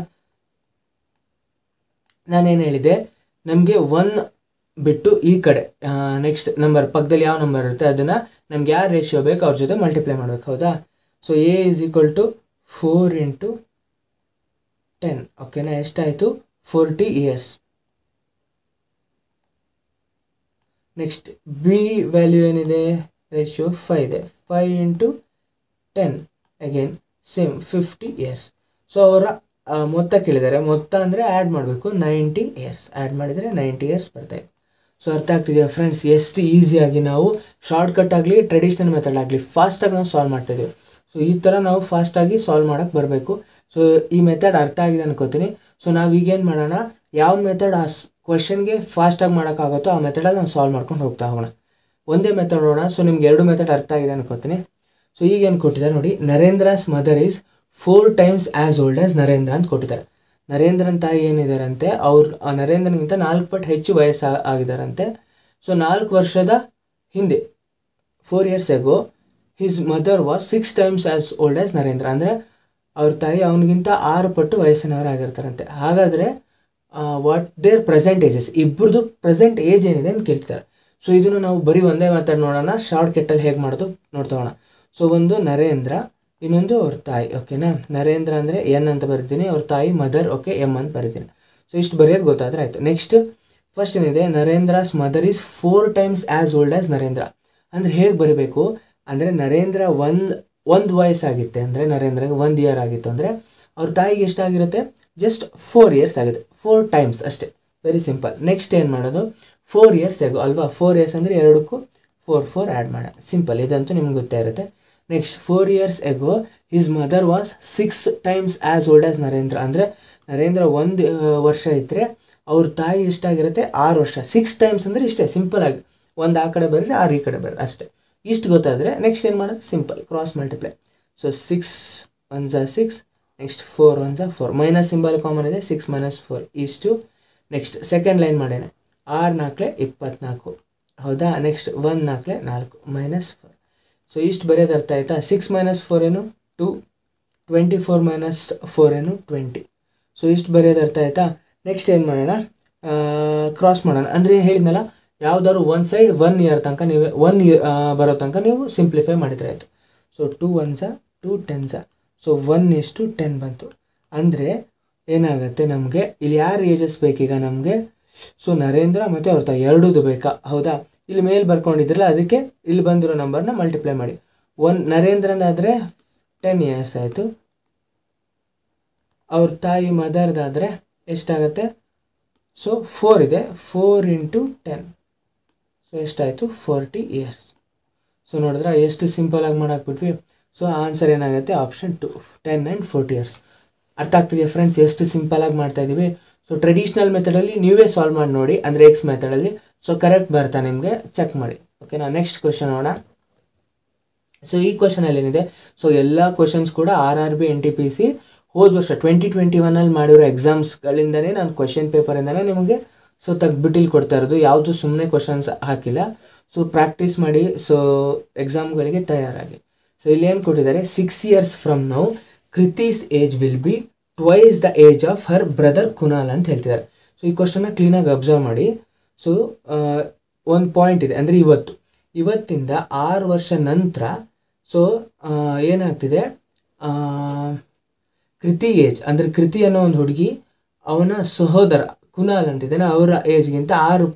ನಾನೇನು ಹೇಳಿದೆ, ನಮಗೆ 1 ಬಿಟ್ಟು ಈ ಕಡೆ ನೆಕ್ಸ್ಟ್ ನಂಬರ್ ಪಕ್ಕದಲ್ಲಿ ಯಾವ ನಂಬರ್ ಇರುತ್ತೆ ಅದನ್ನು ನಮ್ಗೆ ಯಾವ ರೇಷಿಯೋ ಬೇಕು ಅವ್ರ ಜೊತೆ ಮಲ್ಟಿಪ್ಲೈ ಮಾಡಬೇಕು. ಹೌದಾ. So A = 4 × 10. ಓಕೆನಾ. ಎಷ್ಟಾಯಿತು, 40 ಇಯರ್ಸ್. ನೆಕ್ಸ್ಟ್ ಬಿ ವ್ಯಾಲ್ಯೂ ಏನಿದೆ, ರೇಷಿಯೋ 5 ಇದೆ. 5 × 10 ಅಗೇನ್ ಸೇಮ್ 50 ಇಯರ್ಸ್. ಸೊ ಅವರ ಮೊತ್ತ ಕೇಳಿದ್ದಾರೆ. ಮೊತ್ತ ಅಂದರೆ ಆ್ಯಡ್ ಮಾಡಬೇಕು, 90 ಇಯರ್ಸ್. ಆ್ಯಡ್ ಮಾಡಿದರೆ 90 ಇಯರ್ಸ್ ಬರ್ತಾಯಿದೆ. ಸೊ ಅರ್ಥ ಆಗ್ತಿದೆಯಾ ಫ್ರೆಂಡ್ಸ್, ಎಷ್ಟು ಈಸಿಯಾಗಿ ನಾವು ಶಾರ್ಟ್ಕಟ್ ಆಗಲಿ ಟ್ರೆಡಿಷ್ನಲ್ ಮೆಥಡ್ ಆಗಲಿ ಫಾಸ್ಟಾಗಿ ನಾವು ಸಾಲ್ವ್ ಮಾಡ್ತಾಯಿದ್ದೀವಿ. ಸೊ ಈ ಥರ ನಾವು ಫಾಸ್ಟಾಗಿ ಸಾಲ್ವ್ ಮಾಡೋಕ್ಕೆ ಬರಬೇಕು. ಸೊ ಈ ಮೆಥಡ್ ಅರ್ಥ ಆಗಿದೆ ಅನ್ಕೋತೀನಿ. ಸೊ ನಾವು ಈಗೇನು ಮಾಡೋಣ, ಯಾವ ಮೆಥಡ್ ಆ ಕ್ವೆಶನ್ಗೆ ಫಾಸ್ಟಾಗಿ ಮಾಡೋಕ್ಕಾಗುತ್ತೋ ಆ ಮೆಥಡಲ್ಲಿ ನಾವು ಸಾಲ್ವ್ ಮಾಡ್ಕೊಂಡು ಹೋಗ್ತಾ ಹೋಗೋಣ. ಒಂದೇ ಮೆಥಡ್ ನೋಡೋಣ. ಸೊ ನಿಮ್ಗೆ 2 ಮೆಥಡ್ ಅರ್ಥ ಆಗಿದೆ ಅನ್ಕೋತೀನಿ. ಸೊ ಈಗೇನು ಕೊಟ್ಟಿದ್ದಾರೆ ನೋಡಿ, Narendra's mother is 4 times as old as Narendra ಅಂತ ಕೊಟ್ಟಿದ್ದಾರೆ. ನರೇಂದ್ರನ ತಾಯಿ ಏನಿದ್ದಾರಂತೆ, ಅವ್ರು ಆ ನರೇಂದ್ರನಿಗಿಂತ 4 ಪಟ್ಟು ಹೆಚ್ಚು ವಯಸ್ಸು ಆಗಿದ್ದಾರಂತೆ. ಸೊ 4 ವರ್ಷದ ಹಿಂದೆ 4 years ago his mother was 6 times as old as Narendra. ಅಂದರೆ ಅವ್ರ ತಾಯಿ ಅವನಿಗಿಂತ 6 ಪಟ್ಟು ವಯಸ್ಸಿನವರಾಗಿರ್ತಾರಂತೆ. ಹಾಗಾದರೆ ವಾಟ್ ದೇರ್ ಪ್ರೆಸೆಂಟ್ ಏಜಸ್, ಇಬ್ಬರದು ಪ್ರೆಸೆಂಟ್ ಏಜ್ ಏನಿದೆ ಅಂತ ಕೇಳ್ತಾರೆ. ಸೊ ಇದನ್ನು ನಾವು ಬರೀ ಒಂದೇ ಮೆಥಡ್ ನೋಡೋಣ, ಶಾರ್ಟ್ಕಟ್ಟಲ್ಲಿ ಹೇಗೆ ಮಾಡೋದು ನೋಡ್ತೋಣ. ಸೊ ಒಂದು ನರೇಂದ್ರ, ಇನ್ನೊಂದು ಅವ್ರ ತಾಯಿ. ಓಕೆನಾ. ನರೇಂದ್ರ ಅಂದರೆ ಎನ್ ಅಂತ ಬರಿತೀನಿ, ಅವ್ರ ತಾಯಿ ಮದರ್, ಓಕೆ, ಎಮ್ ಅಂತ ಬರಿತೀನಿ. ಸೊ ಇಷ್ಟು ಬರೆಯೋದು ಗೊತ್ತಾದರೆ ಆಯಿತು. ನೆಕ್ಸ್ಟ್ ಫಸ್ಟ್ ಏನಿದೆ, Narendra's mother is 4 times as old as Narendra. ಅಂದರೆ ಹೇಗೆ ಬರೀಬೇಕು ಅಂದರೆ, ನರೇಂದ್ರ ಒಂದು ವಯಸ್ಸಾಗಿತ್ತೆ ಅಂದರೆ, ನರೇಂದ್ರಗೆ 1 year ಆಗಿತ್ತು ಅಂದರೆ ಅವ್ರ ತಾಯಿಗೆ ಎಷ್ಟಾಗಿರುತ್ತೆ, ಜಸ್ಟ್ 4 years ಆಗುತ್ತೆ. 4 times ಅಷ್ಟೇ, ವೆರಿ ಸಿಂಪಲ್. ನೆಕ್ಸ್ಟ್ ಏನು ಮಾಡೋದು, 4 years ago ಅಲ್ವಾ, 4 years ಅಂದರೆ ಎರಡಕ್ಕೂ 4 ಆ್ಯಡ್ ಮಾಡೋಣ. ಸಿಂಪಲ್, ಇದಂತೂ ನಿಮ್ಗೆ ಗೊತ್ತೇ ಇರುತ್ತೆ. Next 4 years ago his mother was 6 times as old as Narendra. ಅಂದರೆ ನರೇಂದ್ರ 1 ವರ್ಷ ಇದ್ದರೆ ಅವ್ರ ತಾಯಿ ಎಷ್ಟಾಗಿರುತ್ತೆ, 6 ವರ್ಷ. 6 times ಅಂದರೆ ಇಷ್ಟೇ, ಸಿಂಪಲಾಗಿ 1 ಆ ಕಡೆ ಬರ್ರಿ, 6 ಈ ಕಡೆ ಬರ್ರಿ, ಅಷ್ಟೇ. ಇಷ್ಟು ಗೊತ್ತಾದರೆ ನೆಕ್ಸ್ಟ್ ಏನು ಮಾಡೋದು, simple cross multiply. So 6 1s 6, next 4 1s 4, minus symbol common ಇದೆ, 6 - 4 ಇಷ್ಟು. ನೆಕ್ಸ್ಟ್ ಸೆಕೆಂಡ್ ಲೈನ್ ಮಾಡೇನೆ, 6 4 24. ಹೌದಾ. ನೆಕ್ಸ್ಟ್ 1 4 4 -4. ಸೊ ಇಷ್ಟು ಬರೆಯೋದು ಅರ್ಥ ಆಯಿತಾ. 6 - 4 ಏನು 2, 24 - 4 ಏನು 20. ಸೊ ಇಷ್ಟು ಬರೆಯೋದು ಅರ್ಥ ಆಯಿತಾ. ನೆಕ್ಸ್ಟ್ ಏನು ಮಾಡೋಣ, ಕ್ರಾಸ್ ಮಾಡೋಣ. ಅಂದರೆ ಹೇಳಿದ್ನಲ್ಲ, ಯಾವ್ದಾದ್ರು ಒಂದು ಸೈಡ್ 1 ಇಯರ್ ತನಕ ನೀವು 1 ಬರೋ ತನಕ ನೀವು ಸಿಂಪ್ಲಿಫೈ ಮಾಡಿದ್ರೆ ಆಯಿತು. ಸೊ 2 1s 2 10s, ಸೊ 1:10 ಬಂತು. ಅಂದರೆ ಏನಾಗುತ್ತೆ ನಮಗೆ ಇಲ್ಲಿ ಯಾರು ಏಜಸ್ ಬೇಕೀಗ ನಮಗೆ? ಸೊ ನರೇಂದ್ರ ಮತ್ತು ಅವ್ರ ತಾಯಿ ಎರಡೂ ಬೇಕಾ? ಹೌದಾ? ಇಲ್ಲಿ ಮೇಲೆ ಬರ್ಕೊಂಡಿದ್ರಲ್ಲ, ಅದಕ್ಕೆ ಇಲ್ಲಿ ಬಂದಿರೋ ನಂಬರ್ನ ಮಲ್ಟಿಪ್ಲೈ ಮಾಡಿ. ನರೇಂದ್ರಂದಾದರೆ 10 years ಆಯಿತು. ಅವ್ರ ತಾಯಿ ಮದರ್ದಾದರೆ ಎಷ್ಟಾಗುತ್ತೆ? ಸೊ 4 ಇದೆ, 4 × 10, ಸೊ ಎಷ್ಟಾಯಿತು? 40 years. ಸೊ ನೋಡಿದ್ರೆ ಎಷ್ಟು ಸಿಂಪಲಾಗಿ ಮಾಡಾಕ್ಬಿಟ್ವಿ. ಸೊ ಆನ್ಸರ್ ಏನಾಗುತ್ತೆ? Option 2, 10 and 40 years. ಅರ್ಥ ಆಗ್ತಿದೆಯಾ ಫ್ರೆಂಡ್ಸ್? ಎಷ್ಟು ಸಿಂಪಲಾಗಿ ಮಾಡ್ತಾಯಿದ್ದೀವಿ. ಸೊ ಟ್ರೆಡಿಷ್ನಲ್ ಮೆಥಡಲ್ಲಿ ನೀವೇ ಸಾಲ್ವ್ ಮಾಡಿ ನೋಡಿ, ಅಂದರೆ ಎಕ್ಸ್ ಮೆಥಡಲ್ಲಿ. ಸೊ ಕರೆಕ್ಟ್ ಬರ್ತಾ ನಿಮಗೆ ಚೆಕ್ ಮಾಡಿ. ಓಕೆನಾ? ನೆಕ್ಸ್ಟ್ ಕ್ವೆಶನ್ ನೋಡೋಣ. ಸೊ ಈ ಕ್ವೆಶನಲ್ಲಿ ಏನಿದೆ, ಸೊ ಎಲ್ಲ ಕ್ವೆಶನ್ಸ್ ಕೂಡ RRB NTPC ಹೋದ ವರ್ಷ 2021 ಮಾಡಿರೋ ಎಕ್ಸಾಮ್ಸ್ಗಳಿಂದನೇ ನಾನು ಕ್ವೆಶನ್ ಪೇಪರಿಂದನೇ ನಿಮಗೆ ಸೊ ತೆಗ್ದುಬಿಟ್ಟು ಇಲ್ಲಿ ಕೊಡ್ತಾ ಇರೋದು. ಯಾವುದು ಸುಮ್ಮನೆ ಕ್ವೆಶನ್ಸ್ ಹಾಕಿಲ್ಲ. ಸೊ ಪ್ರಾಕ್ಟೀಸ್ ಮಾಡಿ, ಸೊ ಎಕ್ಸಾಮ್ಗಳಿಗೆ ತಯಾರಾಗಿ. ಸೊ ಇಲ್ಲಿ ಏನು ಕೊಟ್ಟಿದ್ದಾರೆ? 6 years from now Kriti's age will be twice the age of her brother Kunal ಅಂತ ಹೇಳ್ತಿದ್ದಾರೆ. ಸೊ ಈ ಕ್ವಶನ್ನ ಕ್ಲೀನಾಗಿ ಅಬ್ಸರ್ವ್ ಮಾಡಿ. ಸೊ ಒಂದು ಪಾಯಿಂಟ್ ಇದೆ, ಅಂದರೆ ಇವತ್ತಿಂದ 6 ವರ್ಷ ನಂತರ ಸೊ ಏನಾಗ್ತಿದೆ, ಕೃತಿ ಏಜ್ ಅಂದರೆ ಕೃತಿ ಅನ್ನೋ ಒಂದು ಹುಡುಗಿ ಅವನ ಸಹೋದರ ಕುನಾಲ್ ಅಂತಿದ್ದಾನೆ, ಅವರ ಏಜ್ಗಿಂತ 2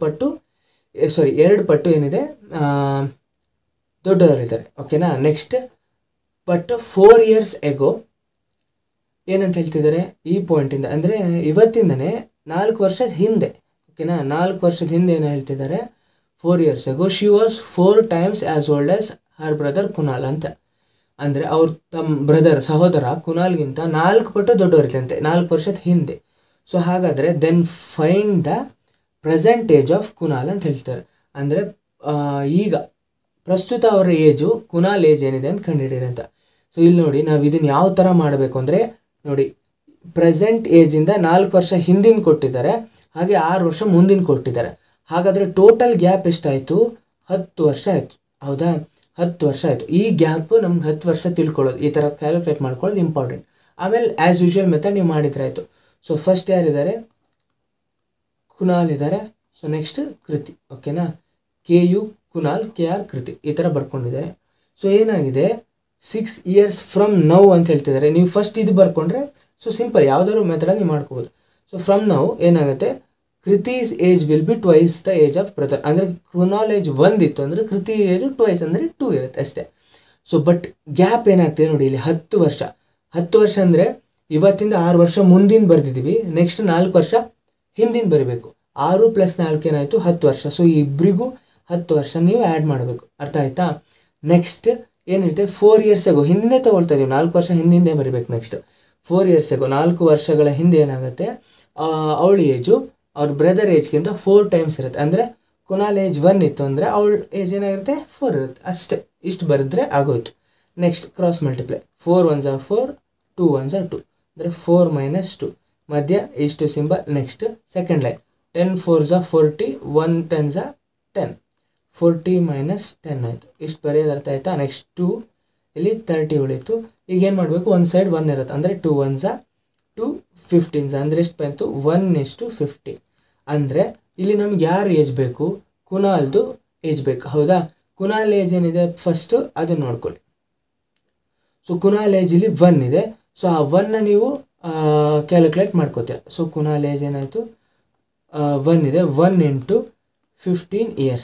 ಪಟ್ಟು ಏನಿದೆ ದೊಡ್ಡವರಿದ್ದಾರೆ. ಓಕೆನಾ? ನೆಕ್ಸ್ಟ್, ಬಟ್ 4 years ago ಏನಂತ ಹೇಳ್ತಿದ್ದಾರೆ ಈ ಪಾಯಿಂಟಿಂದ, ಅಂದರೆ ಇವತ್ತಿಂದನೇ 4 ವರ್ಷದ ಹಿಂದೆ. ಓಕೆನಾ? 4 ವರ್ಷದ ಹಿಂದೆ ಏನು ಹೇಳ್ತಿದ್ದಾರೆ? 4 years ago she was 4 times as old as her brother Kunal ಅಂತ. ಅಂದರೆ ಅವ್ರ ತಮ್ಮ ಸಹೋದರ ಕುನಾಲ್ಗಿಂತ 4 ಪಟ್ಟು ದೊಡ್ಡವರಿದ್ದಂತೆ 4 ವರ್ಷದ ಹಿಂದೆ. ಸೊ ಹಾಗಾದರೆ then find the present age of Kunal ಅಂತ ಹೇಳ್ತಾರೆ. ಅಂದರೆ ಈಗ ಪ್ರಸ್ತುತ ಅವರ ಏಜು ಕುನಾಲ್ ಏಜ್ ಏನಿದೆ ಅಂತ ಕಂಡುಹಿಡಿಯಿರಿ ಅಂತ. ಸೊ ಇಲ್ಲಿ ನೋಡಿ, ನಾವು ಇದನ್ನು ಯಾವ ಥರ ಮಾಡಬೇಕು ಅಂದರೆ ನೋಡಿ, ಪ್ರೆಸೆಂಟ್ ಏಜಿಂದ 4 ವರ್ಷ ಹಿಂದಿನ ಕೊಟ್ಟಿದ್ದಾರೆ, ಹಾಗೆ 6 ವರ್ಷ ಮುಂದಿನ ಕೊಟ್ಟಿದ್ದಾರೆ. ಹಾಗಾದರೆ ಟೋಟಲ್ ಗ್ಯಾಪ್ ಎಷ್ಟಾಯಿತು? 10 ವರ್ಷ ಆಯಿತು. ಹೌದಾ? 10 ವರ್ಷ ಆಯಿತು. ಈ ಗ್ಯಾಪು ನಮ್ಗೆ 10 ವರ್ಷ ತಿಳ್ಕೊಳ್ಳೋದು, ಈ ಥರ ಕ್ಯಾಲ್ಕುಲೇಟ್ ಮಾಡ್ಕೊಳ್ಳೋದು ಇಂಪಾರ್ಟೆಂಟ್. ಆಮೇಲೆ ಆ್ಯಸ್ ಯೂಶುವಲ್ ಮೆಥಡ್ ನೀವು ಮಾಡಿದ್ರೆ ಆಯಿತು. ಸೊ ಫಸ್ಟ್ ಯಾರಿದ್ದಾರೆ? ಕುನಾಲ್ ಇದ್ದಾರೆ. ಸೊ ನೆಕ್ಸ್ಟ್ ಕೃತಿ. ಓಕೆನಾ? KU ಕುನಾಲ್, KR ಕೃತಿ, ಈ ಥರ ಬರ್ಕೊಂಡಿದ್ದಾರೆ. ಸೊ ಏನಾಗಿದೆ, 6 years from now ಅಂತ ಹೇಳ್ತಿದ್ದಾರೆ. ನೀವು ಫಸ್ಟ್ ಇದು ಬರ್ಕೊಂಡ್ರೆ ಸೊ ಸಿಂಪಲ್, ಯಾವುದಾದ್ರು ಮೆಥಡಲ್ಲಿ ನೀವು ಮಾಡ್ಕೋಬೋದು. ಸೊ ಫ್ರಮ್ ನೌ ಏನಾಗುತ್ತೆ, Kriti's age will be twice the age of brother. ಅಂದರೆ ಕುನಾಲ್ ಏಜ್ 1 ಇತ್ತು ಅಂದರೆ ಕೃತಿ ಏಜು ಟ್ವೈಸ್ ಅಂದರೆ 2 ಇರುತ್ತೆ ಅಷ್ಟೇ. ಸೊ ಬಟ್ ಗ್ಯಾಪ್ ಏನಾಗ್ತಿದೆ ನೋಡಿ ಇಲ್ಲಿ 10 ವರ್ಷ. 10 ವರ್ಷ ಅಂದರೆ ಇವತ್ತಿಂದ 6 ವರ್ಷ ಮುಂದಿನ ಬರೆದಿದ್ದೀವಿ, ನೆಕ್ಸ್ಟ್ 4 ವರ್ಷ ಹಿಂದಿನ ಬರೀಬೇಕು. 6 + 4 ಏನಾಯಿತು? 10 ವರ್ಷ. ಸೊ ಇಬ್ಬರಿಗೂ 10 ವರ್ಷ ನೀವು ಆ್ಯಡ್ ಮಾಡಬೇಕು. ಅರ್ಥ ಆಯ್ತಾ? ನೆಕ್ಸ್ಟ್ ಏನು ಹೇಳ್ತೇವೆ? 4 years ago ಹಿಂದೆ ತೊಗೊಳ್ತಾ ಇದ್ದೀವಿ, 4 ವರ್ಷ ಹಿಂದಿಂದೆ ಬರೀಬೇಕು. ನೆಕ್ಸ್ಟ್ 4 years ago 4 ವರ್ಷಗಳ ಹಿಂದೆ ಏನಾಗುತ್ತೆ, ಅವಳ ಏಜು ಅವ್ರ ಬ್ರದರ್ ಏಜ್ಗಿಂತ 4 times ಇರುತ್ತೆ. ಅಂದರೆ ಕುನಾಲ್ ಏಜ್ 1 ಇತ್ತು ಅಂದರೆ ಅವಳ ಏಜ್ ಏನಾಗಿರುತ್ತೆ? 4 ಇರುತ್ತೆ ಅಷ್ಟೇ. ಇಷ್ಟು ಬರೆದ್ರೆ ಆಗೋಯ್ತು. Next cross multiply, 4 1s 4, 2 1s 2, ಅಂದರೆ 4 - 2 ಮಧ್ಯ ಇಷ್ಟು symbol. Next second line, 10 4s 40, 1 10s 10, 40 - 10 ಆಯಿತು. ಇಷ್ಟು ಬರೆಯೋದು ಅರ್ಥ ಆಯಿತಾ? ನೆಕ್ಸ್ಟ್ 2, ಇಲ್ಲಿ 30 ಉಳಿತು. ಈಗ ಏನು ಮಾಡಬೇಕು? ಒಂದು ಸೈಡ್ 1 ಇರುತ್ತೆ, ಅಂದರೆ 2 1s 2, 15s ಅಂದರೆ ಎಷ್ಟು ಬಂತು? 1:50. ಅಂದರೆ ಇಲ್ಲಿ ನಮ್ಗೆ ಯಾರು ಏಜ್ ಬೇಕು? ಕುನಾಲ್ದು ಏಜ್ ಬೇಕು. ಹೌದಾ? ಕುನಾಲ್ ಏಜ್ ಏನಿದೆ ಫಸ್ಟು ಅದನ್ನು ನೋಡ್ಕೊಳ್ಳಿ. ಸೊ ಕುನಾಲ್ ಏಜ್ ಇಲ್ಲಿ 1 ಇದೆ. ಸೊ ಆ 1ನ ನೀವು ಕ್ಯಾಲ್ಕುಲೇಟ್ ಮಾಡ್ಕೋತೀರ. ಸೊ ಕುನಾಲ್ ಏಜ್ ಏನಾಯಿತು? 1 ಇದೆ, 1 × 15 years.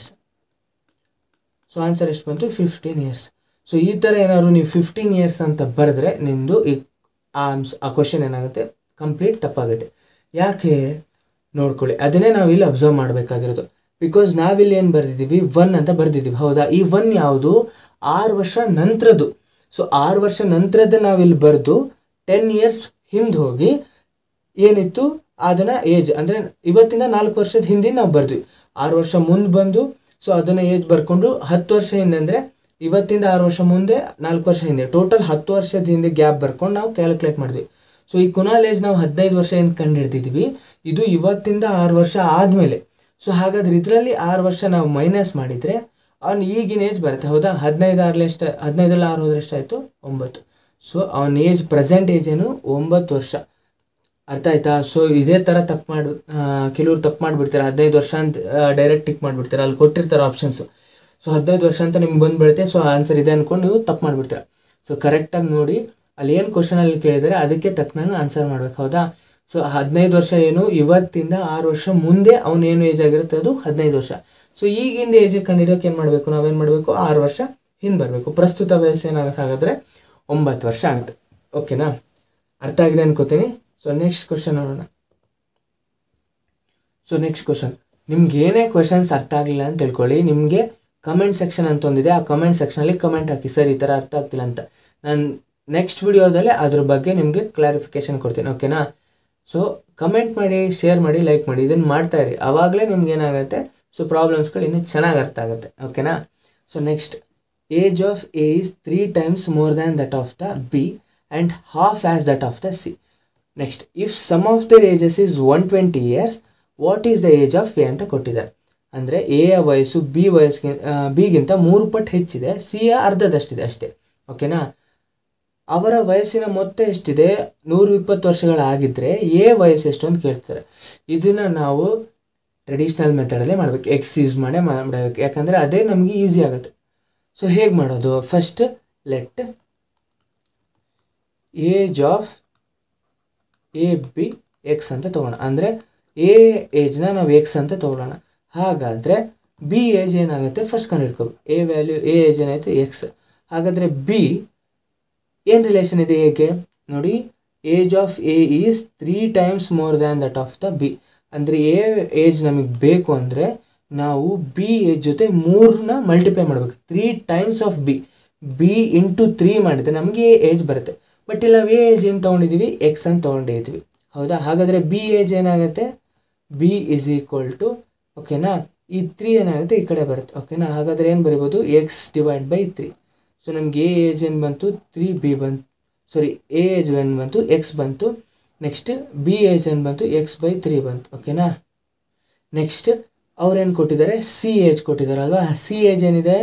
ಸೊ ಆನ್ಸರ್ ಎಷ್ಟು ಬಂತು? 15 years. ಸೊ ಈ ಥರ ಏನಾದ್ರು ನೀವು 15 years ಅಂತ ಬರೆದ್ರೆ ನಿಮ್ಮದು ಈ ಆ ಕ್ವಶನ್ ಏನಾಗುತ್ತೆ? ಕಂಪ್ಲೀಟ್ ತಪ್ಪಾಗುತ್ತೆ. ಯಾಕೆ ನೋಡ್ಕೊಳ್ಳಿ, ಅದನ್ನೇ ನಾವಿಲ್ಲಿ ಅಬ್ಸರ್ವ್ ಮಾಡಬೇಕಾಗಿರೋದು. ಬಿಕಾಸ್ ನಾವಿಲ್ಲಿ ಏನು ಬರೆದಿದ್ದೀವಿ? 1 ಅಂತ ಬರೆದಿದ್ದೀವಿ. ಹೌದಾ? ಈ 1 ಯಾವುದು? 6 ವರ್ಷ ನಂತರದ್ದು. ಸೊ 6 ವರ್ಷ ನಂತರದ್ದು ನಾವಿಲ್ಲಿ ಬರೆದು 10 years ಹಿಂದೆ ಹೋಗಿ ಏನಿತ್ತು ಅದನ್ನು ಏಜ್, ಅಂದರೆ ಇವತ್ತಿಂದ 4 ವರ್ಷದ ಹಿಂದೆ ನಾವು ಬರೆದ್ವಿ. 6 ವರ್ಷ ಮುಂದೆ ಬಂದು ಸೊ ಅದನ್ನು ಏಜ್ ಬರ್ಕೊಂಡು 10 ವರ್ಷ ಹಿಂದೆ, ಅಂದರೆ ಇವತ್ತಿಂದ 6 ವರ್ಷ ಮುಂದೆ 4 ವರ್ಷ ಹಿಂದೆ, ಟೋಟಲ್ 10 ವರ್ಷದ ಹಿಂದೆ ಗ್ಯಾಪ್ ಬರ್ಕೊಂಡು ನಾವು ಕ್ಯಾಲ್ಕುಲೇಟ್ ಮಾಡಿದ್ವಿ. ಸೊ ಈ ಕುನಾಲ್ ಏಜ್ ನಾವು 15 ವರ್ಷ ಏನು ಕಂಡು ಹಿಡ್ದಿದ್ದೀವಿ, ಇದು ಇವತ್ತಿಂದ 6 ವರ್ಷ ಆದಮೇಲೆ. ಸೊ ಹಾಗಾದ್ರೆ ಇದರಲ್ಲಿ 6 ವರ್ಷ ನಾವು ಮೈನಸ್ ಮಾಡಿದರೆ ಅವ್ನು ಈಗಿನ ಏಜ್ ಬರುತ್ತೆ. ಹೌದಾ? 15 ಎಷ್ಟು? 15 6 ಹೋದ್ರೆ ಎಷ್ಟಾಯಿತು? 9. ಸೊ ಅವನ ಏಜ್ ಪ್ರೆಸೆಂಟ್ ಏಜ್ ಏನು? 9 ವರ್ಷ. ಅರ್ಥ ಆಯ್ತಾ? ಸೊ ಇದೇ ಥರ ಕೆಲವ್ರು ತಪ್ಪು ಮಾಡಿಬಿಡ್ತಾರೆ. 15 ವರ್ಷ ಅಂತ ಡೈರೆಕ್ಟ್ ಟಿಕ್ ಮಾಡಿಬಿಡ್ತಾರೆ, ಅಲ್ಲಿ ಕೊಟ್ಟಿರ್ತಾರೆ ಆಪ್ಷನ್ಸು. ಸೊ 15 ವರ್ಷ ಅಂತ ನಿಮ್ಗೆ ಬಂದುಬಿಡುತ್ತೆ. ಸೊ ಆನ್ಸರ್ ಇದೆ ಅಂದ್ಕೊಂಡು ನೀವು ತಪ್ಪು ಮಾಡಿಬಿಡ್ತೀರ. ಸೊ ಕರೆಕ್ಟಾಗಿ ನೋಡಿ, ಅಲ್ಲಿ ಏನು ಕ್ವಶನಲ್ಲಿ ಕೇಳಿದರೆ ಅದಕ್ಕೆ ತಕ್ಕನಂಗೆ ಆನ್ಸರ್ ಮಾಡ್ಬೇಕು, ಹೌದಾ? ಸೊ 15 ವರ್ಷ ಏನು, ಇವತ್ತಿಂದ 6 ವರ್ಷ ಮುಂದೆ ಅವನೇನು ಏಜ್ ಆಗಿರುತ್ತೆ ಅದು 15 ವರ್ಷ. ಸೊ ಈಗಿಂದ ಏಜ್ ಕಂಡುಹಿಡಿಯೋಕೆ ಏನು ಮಾಡಬೇಕು, ನಾವೇನು ಮಾಡಬೇಕು, 6 ವರ್ಷ ಹಿಂದೆ ಬರಬೇಕು. ಪ್ರಸ್ತುತ ವಯಸ್ಸು ಏನಾಗುತ್ತೆ ಹಾಗಾದರೆ 9 ವರ್ಷ ಆಗುತ್ತೆ. ಓಕೆನಾ? ಅರ್ಥ ಆಗಿದೆ ಅನ್ಕೋತೀನಿ. ಸೊ ನೆಕ್ಸ್ಟ್ ಕ್ವಶನ್ ನೋಡೋಣ. ಸೊ ನೆಕ್ಸ್ಟ್ ಕ್ವಶನ್, ನಿಮ್ಗೆ ಏನೇ ಕ್ವಶನ್ಸ್ ಅರ್ಥ ಆಗಲಿಲ್ಲ ಅಂತ ತಿಳ್ಕೊಳ್ಳಿ, ನಿಮಗೆ ಕಮೆಂಟ್ ಸೆಕ್ಷನ್ ಅಂತ ಒಂದಿದೆ, ಆ ಕಮೆಂಟ್ ಸೆಕ್ಷನಲ್ಲಿ ಕಮೆಂಟ್ ಹಾಕಿ, ಸರ್ ಈ ಥರ ಅರ್ಥ ಆಗ್ತಿಲ್ಲ ಅಂತ. ನಾನು ನೆಕ್ಸ್ಟ್ ವಿಡಿಯೋದಲ್ಲೇ ಅದ್ರ ಬಗ್ಗೆ ನಿಮಗೆ ಕ್ಲಾರಿಫಿಕೇಶನ್ ಕೊಡ್ತೀನಿ. ಓಕೆನಾ? ಸೊ ಕಮೆಂಟ್ ಮಾಡಿ, ಶೇರ್ ಮಾಡಿ, ಲೈಕ್ ಮಾಡಿ, ಇದನ್ನು ಮಾಡ್ತಾ ಇರಿ. ಆವಾಗಲೇ ನಿಮ್ಗೆ ಏನಾಗುತ್ತೆ, ಸೊ ಪ್ರಾಬ್ಲಮ್ಸ್ಗಳು ಇನ್ನೂ ಚೆನ್ನಾಗಿ ಅರ್ಥ ಆಗುತ್ತೆ. ಓಕೆನಾ? So next, age of A is 3 times more than that of the B and half as that of the C. Next, if sum of their ages is 120 years, what is the age of A ಅಂತ ಕೊಟ್ಟಿದ್ದಾರೆ. ಅಂದರೆ ಎಯ ವಯಸ್ಸು ಬಿಗಿಂತ 3 ಪಟ್ಟು ಹೆಚ್ಚಿದೆ, ಸಿಯ ಅರ್ಧದಷ್ಟಿದೆ ಅಷ್ಟೇ. ಓಕೆನಾ? ಅವರ ವಯಸ್ಸಿನ ಮೊತ್ತ ಎಷ್ಟಿದೆ, 120 ವರ್ಷಗಳಾಗಿದ್ದರೆ ಎ ವಯಸ್ಸು ಎಷ್ಟು ಅಂತ ಕೇಳ್ತಾರೆ. ಇದನ್ನು ನಾವು ಟ್ರೆಡಿಷ್ನಲ್ ಮೆಥಡಲ್ಲೇ ಮಾಡಬೇಕು, ಎಕ್ಸ್ ಯೂಸ್ ಮಾಡಬೇಕು, ಯಾಕಂದರೆ ಅದೇ ನಮಗೆ ಈಸಿ ಆಗುತ್ತೆ. ಸೊ ಹೇಗೆ ಮಾಡೋದು, first let age of A be X ಅಂತ ತೊಗೊಳ್ಳೋಣ. ಅಂದರೆ ಎ ಏಜ್ನ ನಾವು ಎಕ್ಸ್ ಅಂತ ತೊಗೊಳ್ಳೋಣ. ಹಾಗಾದರೆ ಬಿ ಏಜ್ ಏನಾಗುತ್ತೆ ಫಸ್ಟ್ ಕಂಡುಹಿಡ್ಕೋಬೇಕು. ಎ ಏಜ್ ಏನಾಯಿತು ಎಕ್ಸ್. ಹಾಗಾದರೆ ಬಿ ಏನು ರಿಲೇಷನ್ ಇದೆ ಎಗೆ ನೋಡಿ, age of A is 3 times more than that of the B. ಅಂದರೆ ಎ ಏಜ್ ನಮಗೆ ಬೇಕು ಅಂದರೆ ನಾವು ಬಿ ಏಜ್ ಜೊತೆ 3ನ ಮಲ್ಟಿಪ್ಲೈ ಮಾಡಬೇಕು. 3 times ಆಫ್ ಬಿ ಇಂಟು 3 ಮಾಡಿದರೆ ನಮಗೆ ಎ ಏಜ್ ಬರುತ್ತೆ. ಬಟ್ ಇಲ್ಲಿ ನಾವು ಎ ಏಜ್ ಏನು ತೊಗೊಂಡಿದ್ದೀವಿ, ಎಕ್ಸ್ ಅಂತ ತೊಗೊಂಡಿದ್ದೀವಿ, ಹೌದಾ? ಹಾಗಾದರೆ ಬಿ ಏಜ್ ಏನಾಗುತ್ತೆ, ಬಿ ಇಸ್ ಈಕ್ವಲ್ ಟು, ಓಕೆನಾ, ಈ 3 ಏನಾಗುತ್ತೆ ಈ ಕಡೆ ಬರುತ್ತೆ. ಓಕೆನಾ? ಹಾಗಾದರೆ ಏನು ಬರಿಬೋದು, ಎಕ್ಸ್ ಡಿವೈಡ್ ಬೈ 3. ಸೊ ನಮಗೆ ಎ ಏಜ್ ಏನು ಬಂತು, 3b ಬಂತು. ಸಾರಿ, ಎ ಏಜ್ ಏನು ಬಂತು, ಎಕ್ಸ್ ಬಂತು. ನೆಕ್ಸ್ಟ್ ಬಿ ಏಜ್ ಏನು ಬಂತು, ಎಕ್ಸ್ ಬೈ 3 ಬಂತು. ಓಕೆನಾ? ನೆಕ್ಸ್ಟ್ ಅವ್ರೇನು ಕೊಟ್ಟಿದ್ದಾರೆ, ಸಿ ಏಜ್ ಕೊಟ್ಟಿದ್ದಾರಲ್ವಾ. ಸಿ ಏಜ್ ಏನಿದೆ,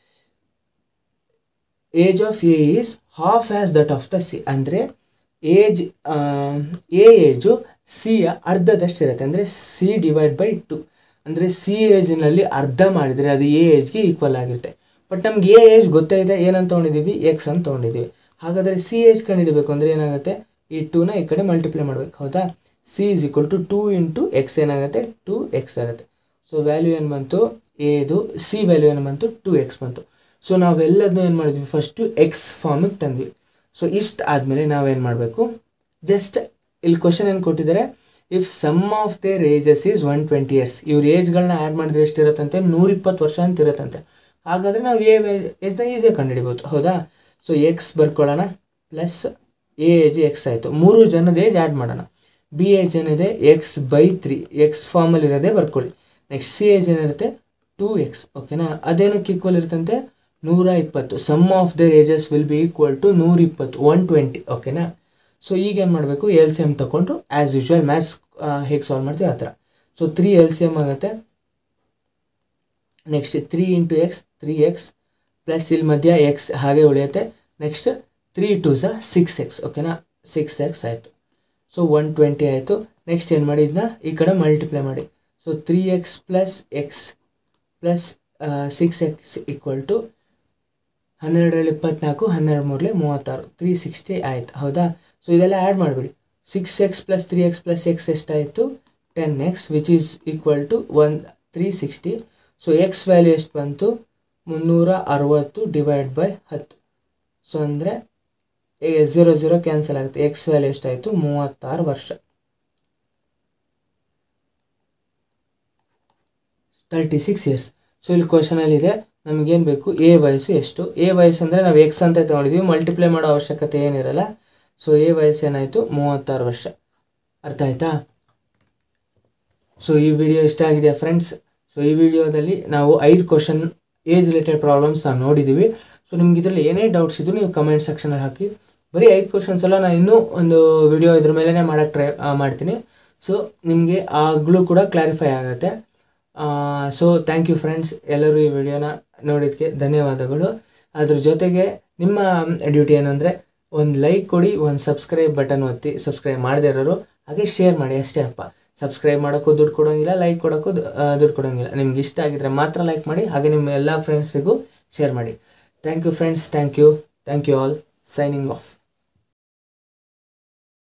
age of A is half as that of the C. ಅಂದರೆ ಏಜ್ ಎ ಏಜು ಸಿಯ ಅರ್ಧದಷ್ಟು ಇರುತ್ತೆ. ಅಂದರೆ ಸಿ ಡಿವೈಡ್ ಬೈ 2. ಅಂದರೆ ಸಿ ಏಜ್ನಲ್ಲಿ ಅರ್ಧ ಮಾಡಿದರೆ ಅದು ಎ ಏಜ್ಗೆ ಈಕ್ವಲ್ ಆಗಿರುತ್ತೆ. ಬಟ್ ನಮ್ಗೆ ಎ ಏಜ್ ಗೊತ್ತೇ ಇದೆ, ಏನಂತ ತೊಗೊಂಡಿದ್ದೀವಿ, ಎಕ್ಸ್ ಅಂತ ತೊಗೊಂಡಿದ್ದೀವಿ. ಹಾಗಾದರೆ ಸಿ ಏಜ್ ಕಂಡುಹಿಡಬೇಕು ಅಂದರೆ ಏನಾಗುತ್ತೆ, ಈ 2ನ ಈ ಕಡೆ ಮಲ್ಟಿಪ್ಲೈ ಮಾಡಬೇಕು, ಹೌದಾ? C is equal to 2 into X ಏನಾಗುತ್ತೆ, 2x ಆಗುತ್ತೆ. ಸೊ ವ್ಯಾಲ್ಯೂ ಏನು ಬಂತು, ಎದು ಸಿ ವ್ಯಾಲ್ಯೂ ಏನು ಬಂತು, 2x ಬಂತು. ಸೊ ನಾವೆಲ್ಲದನ್ನೂ ಏನು ಮಾಡಿದ್ವಿ, ಫಸ್ಟು ಎಕ್ಸ್ ಫಾರ್ಮಿಗೆ ತಂದ್ವಿ. ಸೊ ಇಷ್ಟು ಆದಮೇಲೆ ನಾವೇನು ಮಾಡಬೇಕು, ಜಸ್ಟ್ ಇಲ್ಲಿ ಕ್ವಶನ್ ಏನು ಕೊಟ್ಟಿದ್ದಾರೆ, if sum of their ages is 120 years. ಇವ್ರ ಏಜ್ಗಳನ್ನ ಆ್ಯಡ್ ಮಾಡಿದ್ರೆ ಎಷ್ಟಿರುತ್ತಂತೆ, 120 ವರ್ಷ ಅಂತ ಇರುತ್ತಂತೆ. ಹಾಗಾದರೆ ನಾವು ಏಜ್ನ ಈಸಿಯಾಗಿ ಕಂಡುಹಿಡಿಬೋದು, ಹೌದಾ? ಸೊ ಎಕ್ಸ್ ಬರ್ಕೊಳ್ಳೋಣ, ಪ್ಲಸ್ ಎ ಏಜ್ ಎಕ್ಸ್ ಆಯಿತು. 3 ಜನದ ಏಜ್ ಆ್ಯಡ್ ಮಾಡೋಣ. ಬಿ ಏಜ್ ಏನಿದೆ, ಎಕ್ಸ್ ಬೈ 3, ಎಕ್ಸ್ ಫಾರ್ಮಲ್ಲಿ ಇರೋದೇ ಬರ್ಕೊಳ್ಳಿ. ನೆಕ್ಸ್ಟ್ ಸಿ ಏಜ್ ಏನಿರುತ್ತೆ, 2x. ಓಕೆನಾ? ಅದೇನಕ್ಕೆ ಈಕ್ವಲ್ ಇರುತ್ತಂತೆ, 120. Sum of their ages will be equal to 120, 120. ಓಕೆನಾ? ಸೊ ಈಗೇನು ಮಾಡಬೇಕು, ಎಲ್ ಸಿ ಎಮ್ ತೊಗೊಂಡು ಆ್ಯಸ್ ಯೂಶ್ವಲ್ ಮ್ಯಾಥ್ಸ್ ಹೇಗೆ ಸಾಲ್ವ್ ಮಾಡ್ತೀವಿ ಆ ಥರ. ಸೊ 3 LCM ಆಗುತ್ತೆ. Next 3 into X 3x, plus ಇಲ್ಲಿ ಮಧ್ಯ ಎಕ್ಸ್ ಹಾಗೆ ಉಳಿಯುತ್ತೆ. Next 3 2s 6x. ಓಕೆನಾ? 6x ಆಯಿತು. ಸೊ 120 ಆಯಿತು. ನೆಕ್ಸ್ಟ್ ಏನು ಮಾಡಿ, ಇದನ್ನ ಈ ಕಡೆ ಮಲ್ಟಿಪ್ಲೈ ಮಾಡಿ. So 3x plus X plus 6x equal to 12 24, 12 3 36, 360 ಆಯಿತು, ಹೌದಾ? ಸೊ ಇದೆಲ್ಲ ಆ್ಯಡ್ ಮಾಡಿಬಿಡಿ. 6x plus 3x plus X ಎಷ್ಟಾಯಿತು, 10x, which is equal to 360. So X value ಎಷ್ಟು ಬಂತು, 360 ಡಿವೈಡ್ ಬೈ 10. ಸೊ ಅಂದರೆ 0 0 ಕ್ಯಾನ್ಸಲ್ ಆಗುತ್ತೆ. ಎಕ್ಸ್ ವ್ಯಾಲ್ಯೂ ಎಷ್ಟಾಯಿತು, 36 ವರ್ಷ. 36 years. ಸೊ ಇಲ್ಲಿ ಕ್ವಶನಲ್ಲಿದೆ, ನಮಗೇನು ಬೇಕು, ಎ ವಯಸ್ಸು ಎಷ್ಟು. ಎ ವಯಸ್ಸು ಅಂದರೆ ನಾವು ಎಕ್ಸ್ ಅಂತ ತೊಗೊಂಡಿದ್ದೀವಿ, ಮಲ್ಟಿಪ್ಲೈ ಮಾಡೋ ಅವಶ್ಯಕತೆ ಏನಿರಲ್ಲ. ಸೊ ಎ ವಯಸ್ಸು ಏನಾಯಿತು, 36 ವರ್ಷ. ಅರ್ಥ ಆಯ್ತಾ? ಸೊ ಈ ವಿಡಿಯೋ ಇಷ್ಟ ಆಗಿದೆಯಾ ಫ್ರೆಂಡ್ಸ್? ಸೊ ಈ ವಿಡಿಯೋದಲ್ಲಿ ನಾವು 5 ಕ್ವಶನ್ ಏಜ್ ರಿಲೇಟೆಡ್ ಪ್ರಾಬ್ಲಮ್ಸ್ ನಾವು ನೋಡಿದ್ದೀವಿ. ಸೊ ನಿಮ್ಗೆ ಇದರಲ್ಲಿ ಏನೇ ಡೌಟ್ಸ್ ಇದ್ದರೂ ನೀವು ಕಮೆಂಟ್ ಸೆಕ್ಷನಲ್ಲಿ ಹಾಕಿ. ಬರೀ 5 ಕ್ವಶನ್ಸ್ ಎಲ್ಲ ನಾನು ಇನ್ನೂ ಒಂದು ವಿಡಿಯೋ ಇದ್ರ ಮೇಲೇ ಮಾಡೋಕ್ಕೆ ಮಾಡ್ತೀನಿ. ಸೊ ನಿಮಗೆ ಆಗಲೂ ಕೂಡ ಕ್ಲಾರಿಫೈ ಆಗುತ್ತೆ. ಸೊ ಥ್ಯಾಂಕ್ ಯು ಫ್ರೆಂಡ್ಸ್, ಎಲ್ಲರೂ ಈ ವಿಡಿಯೋನ ನೋಡಿದ್ದಕ್ಕೆ ಧನ್ಯವಾದಗಳು. ಅದ್ರ ಜೊತೆಗೆ ನಿಮ್ಮ ಡ್ಯೂಟಿ ಏನಂದರೆ ಒಂದು ಲೈಕ್ ಕೊಡಿ, ಒಂದು ಸಬ್ಸ್ಕ್ರೈಬ್ ಬಟನ್ ಒತ್ತಿ, ಸಬ್ಸ್ಕ್ರೈಬ್ ಮಾಡದೇ ಇರೋರು ಹಾಗೆ ಶೇರ್ ಮಾಡಿ ಅಷ್ಟೇ ಅಪ್ಪ. ಸಬ್ಸ್ಕ್ರೈಬ್ ಮಾಡೋಕ್ಕೂ ದುಡ್ಡು ಕೊಡೋಂಗಿಲ್ಲ, ಲೈಕ್ ಕೊಡೋಕ್ಕೂ ದುಡ್ಡು ಕೊಡೋಂಗಿಲ್ಲ. ನಿಮ್ಗೆ ಇಷ್ಟ ಆಗಿದ್ರೆ ಮಾತ್ರ ಲೈಕ್ ಮಾಡಿ, ಹಾಗೆ ನಿಮ್ಮ ಎಲ್ಲ ಫ್ರೆಂಡ್ಸಿಗೂ ಶೇರ್ ಮಾಡಿ. Thank you friends, thank you all. Signing of.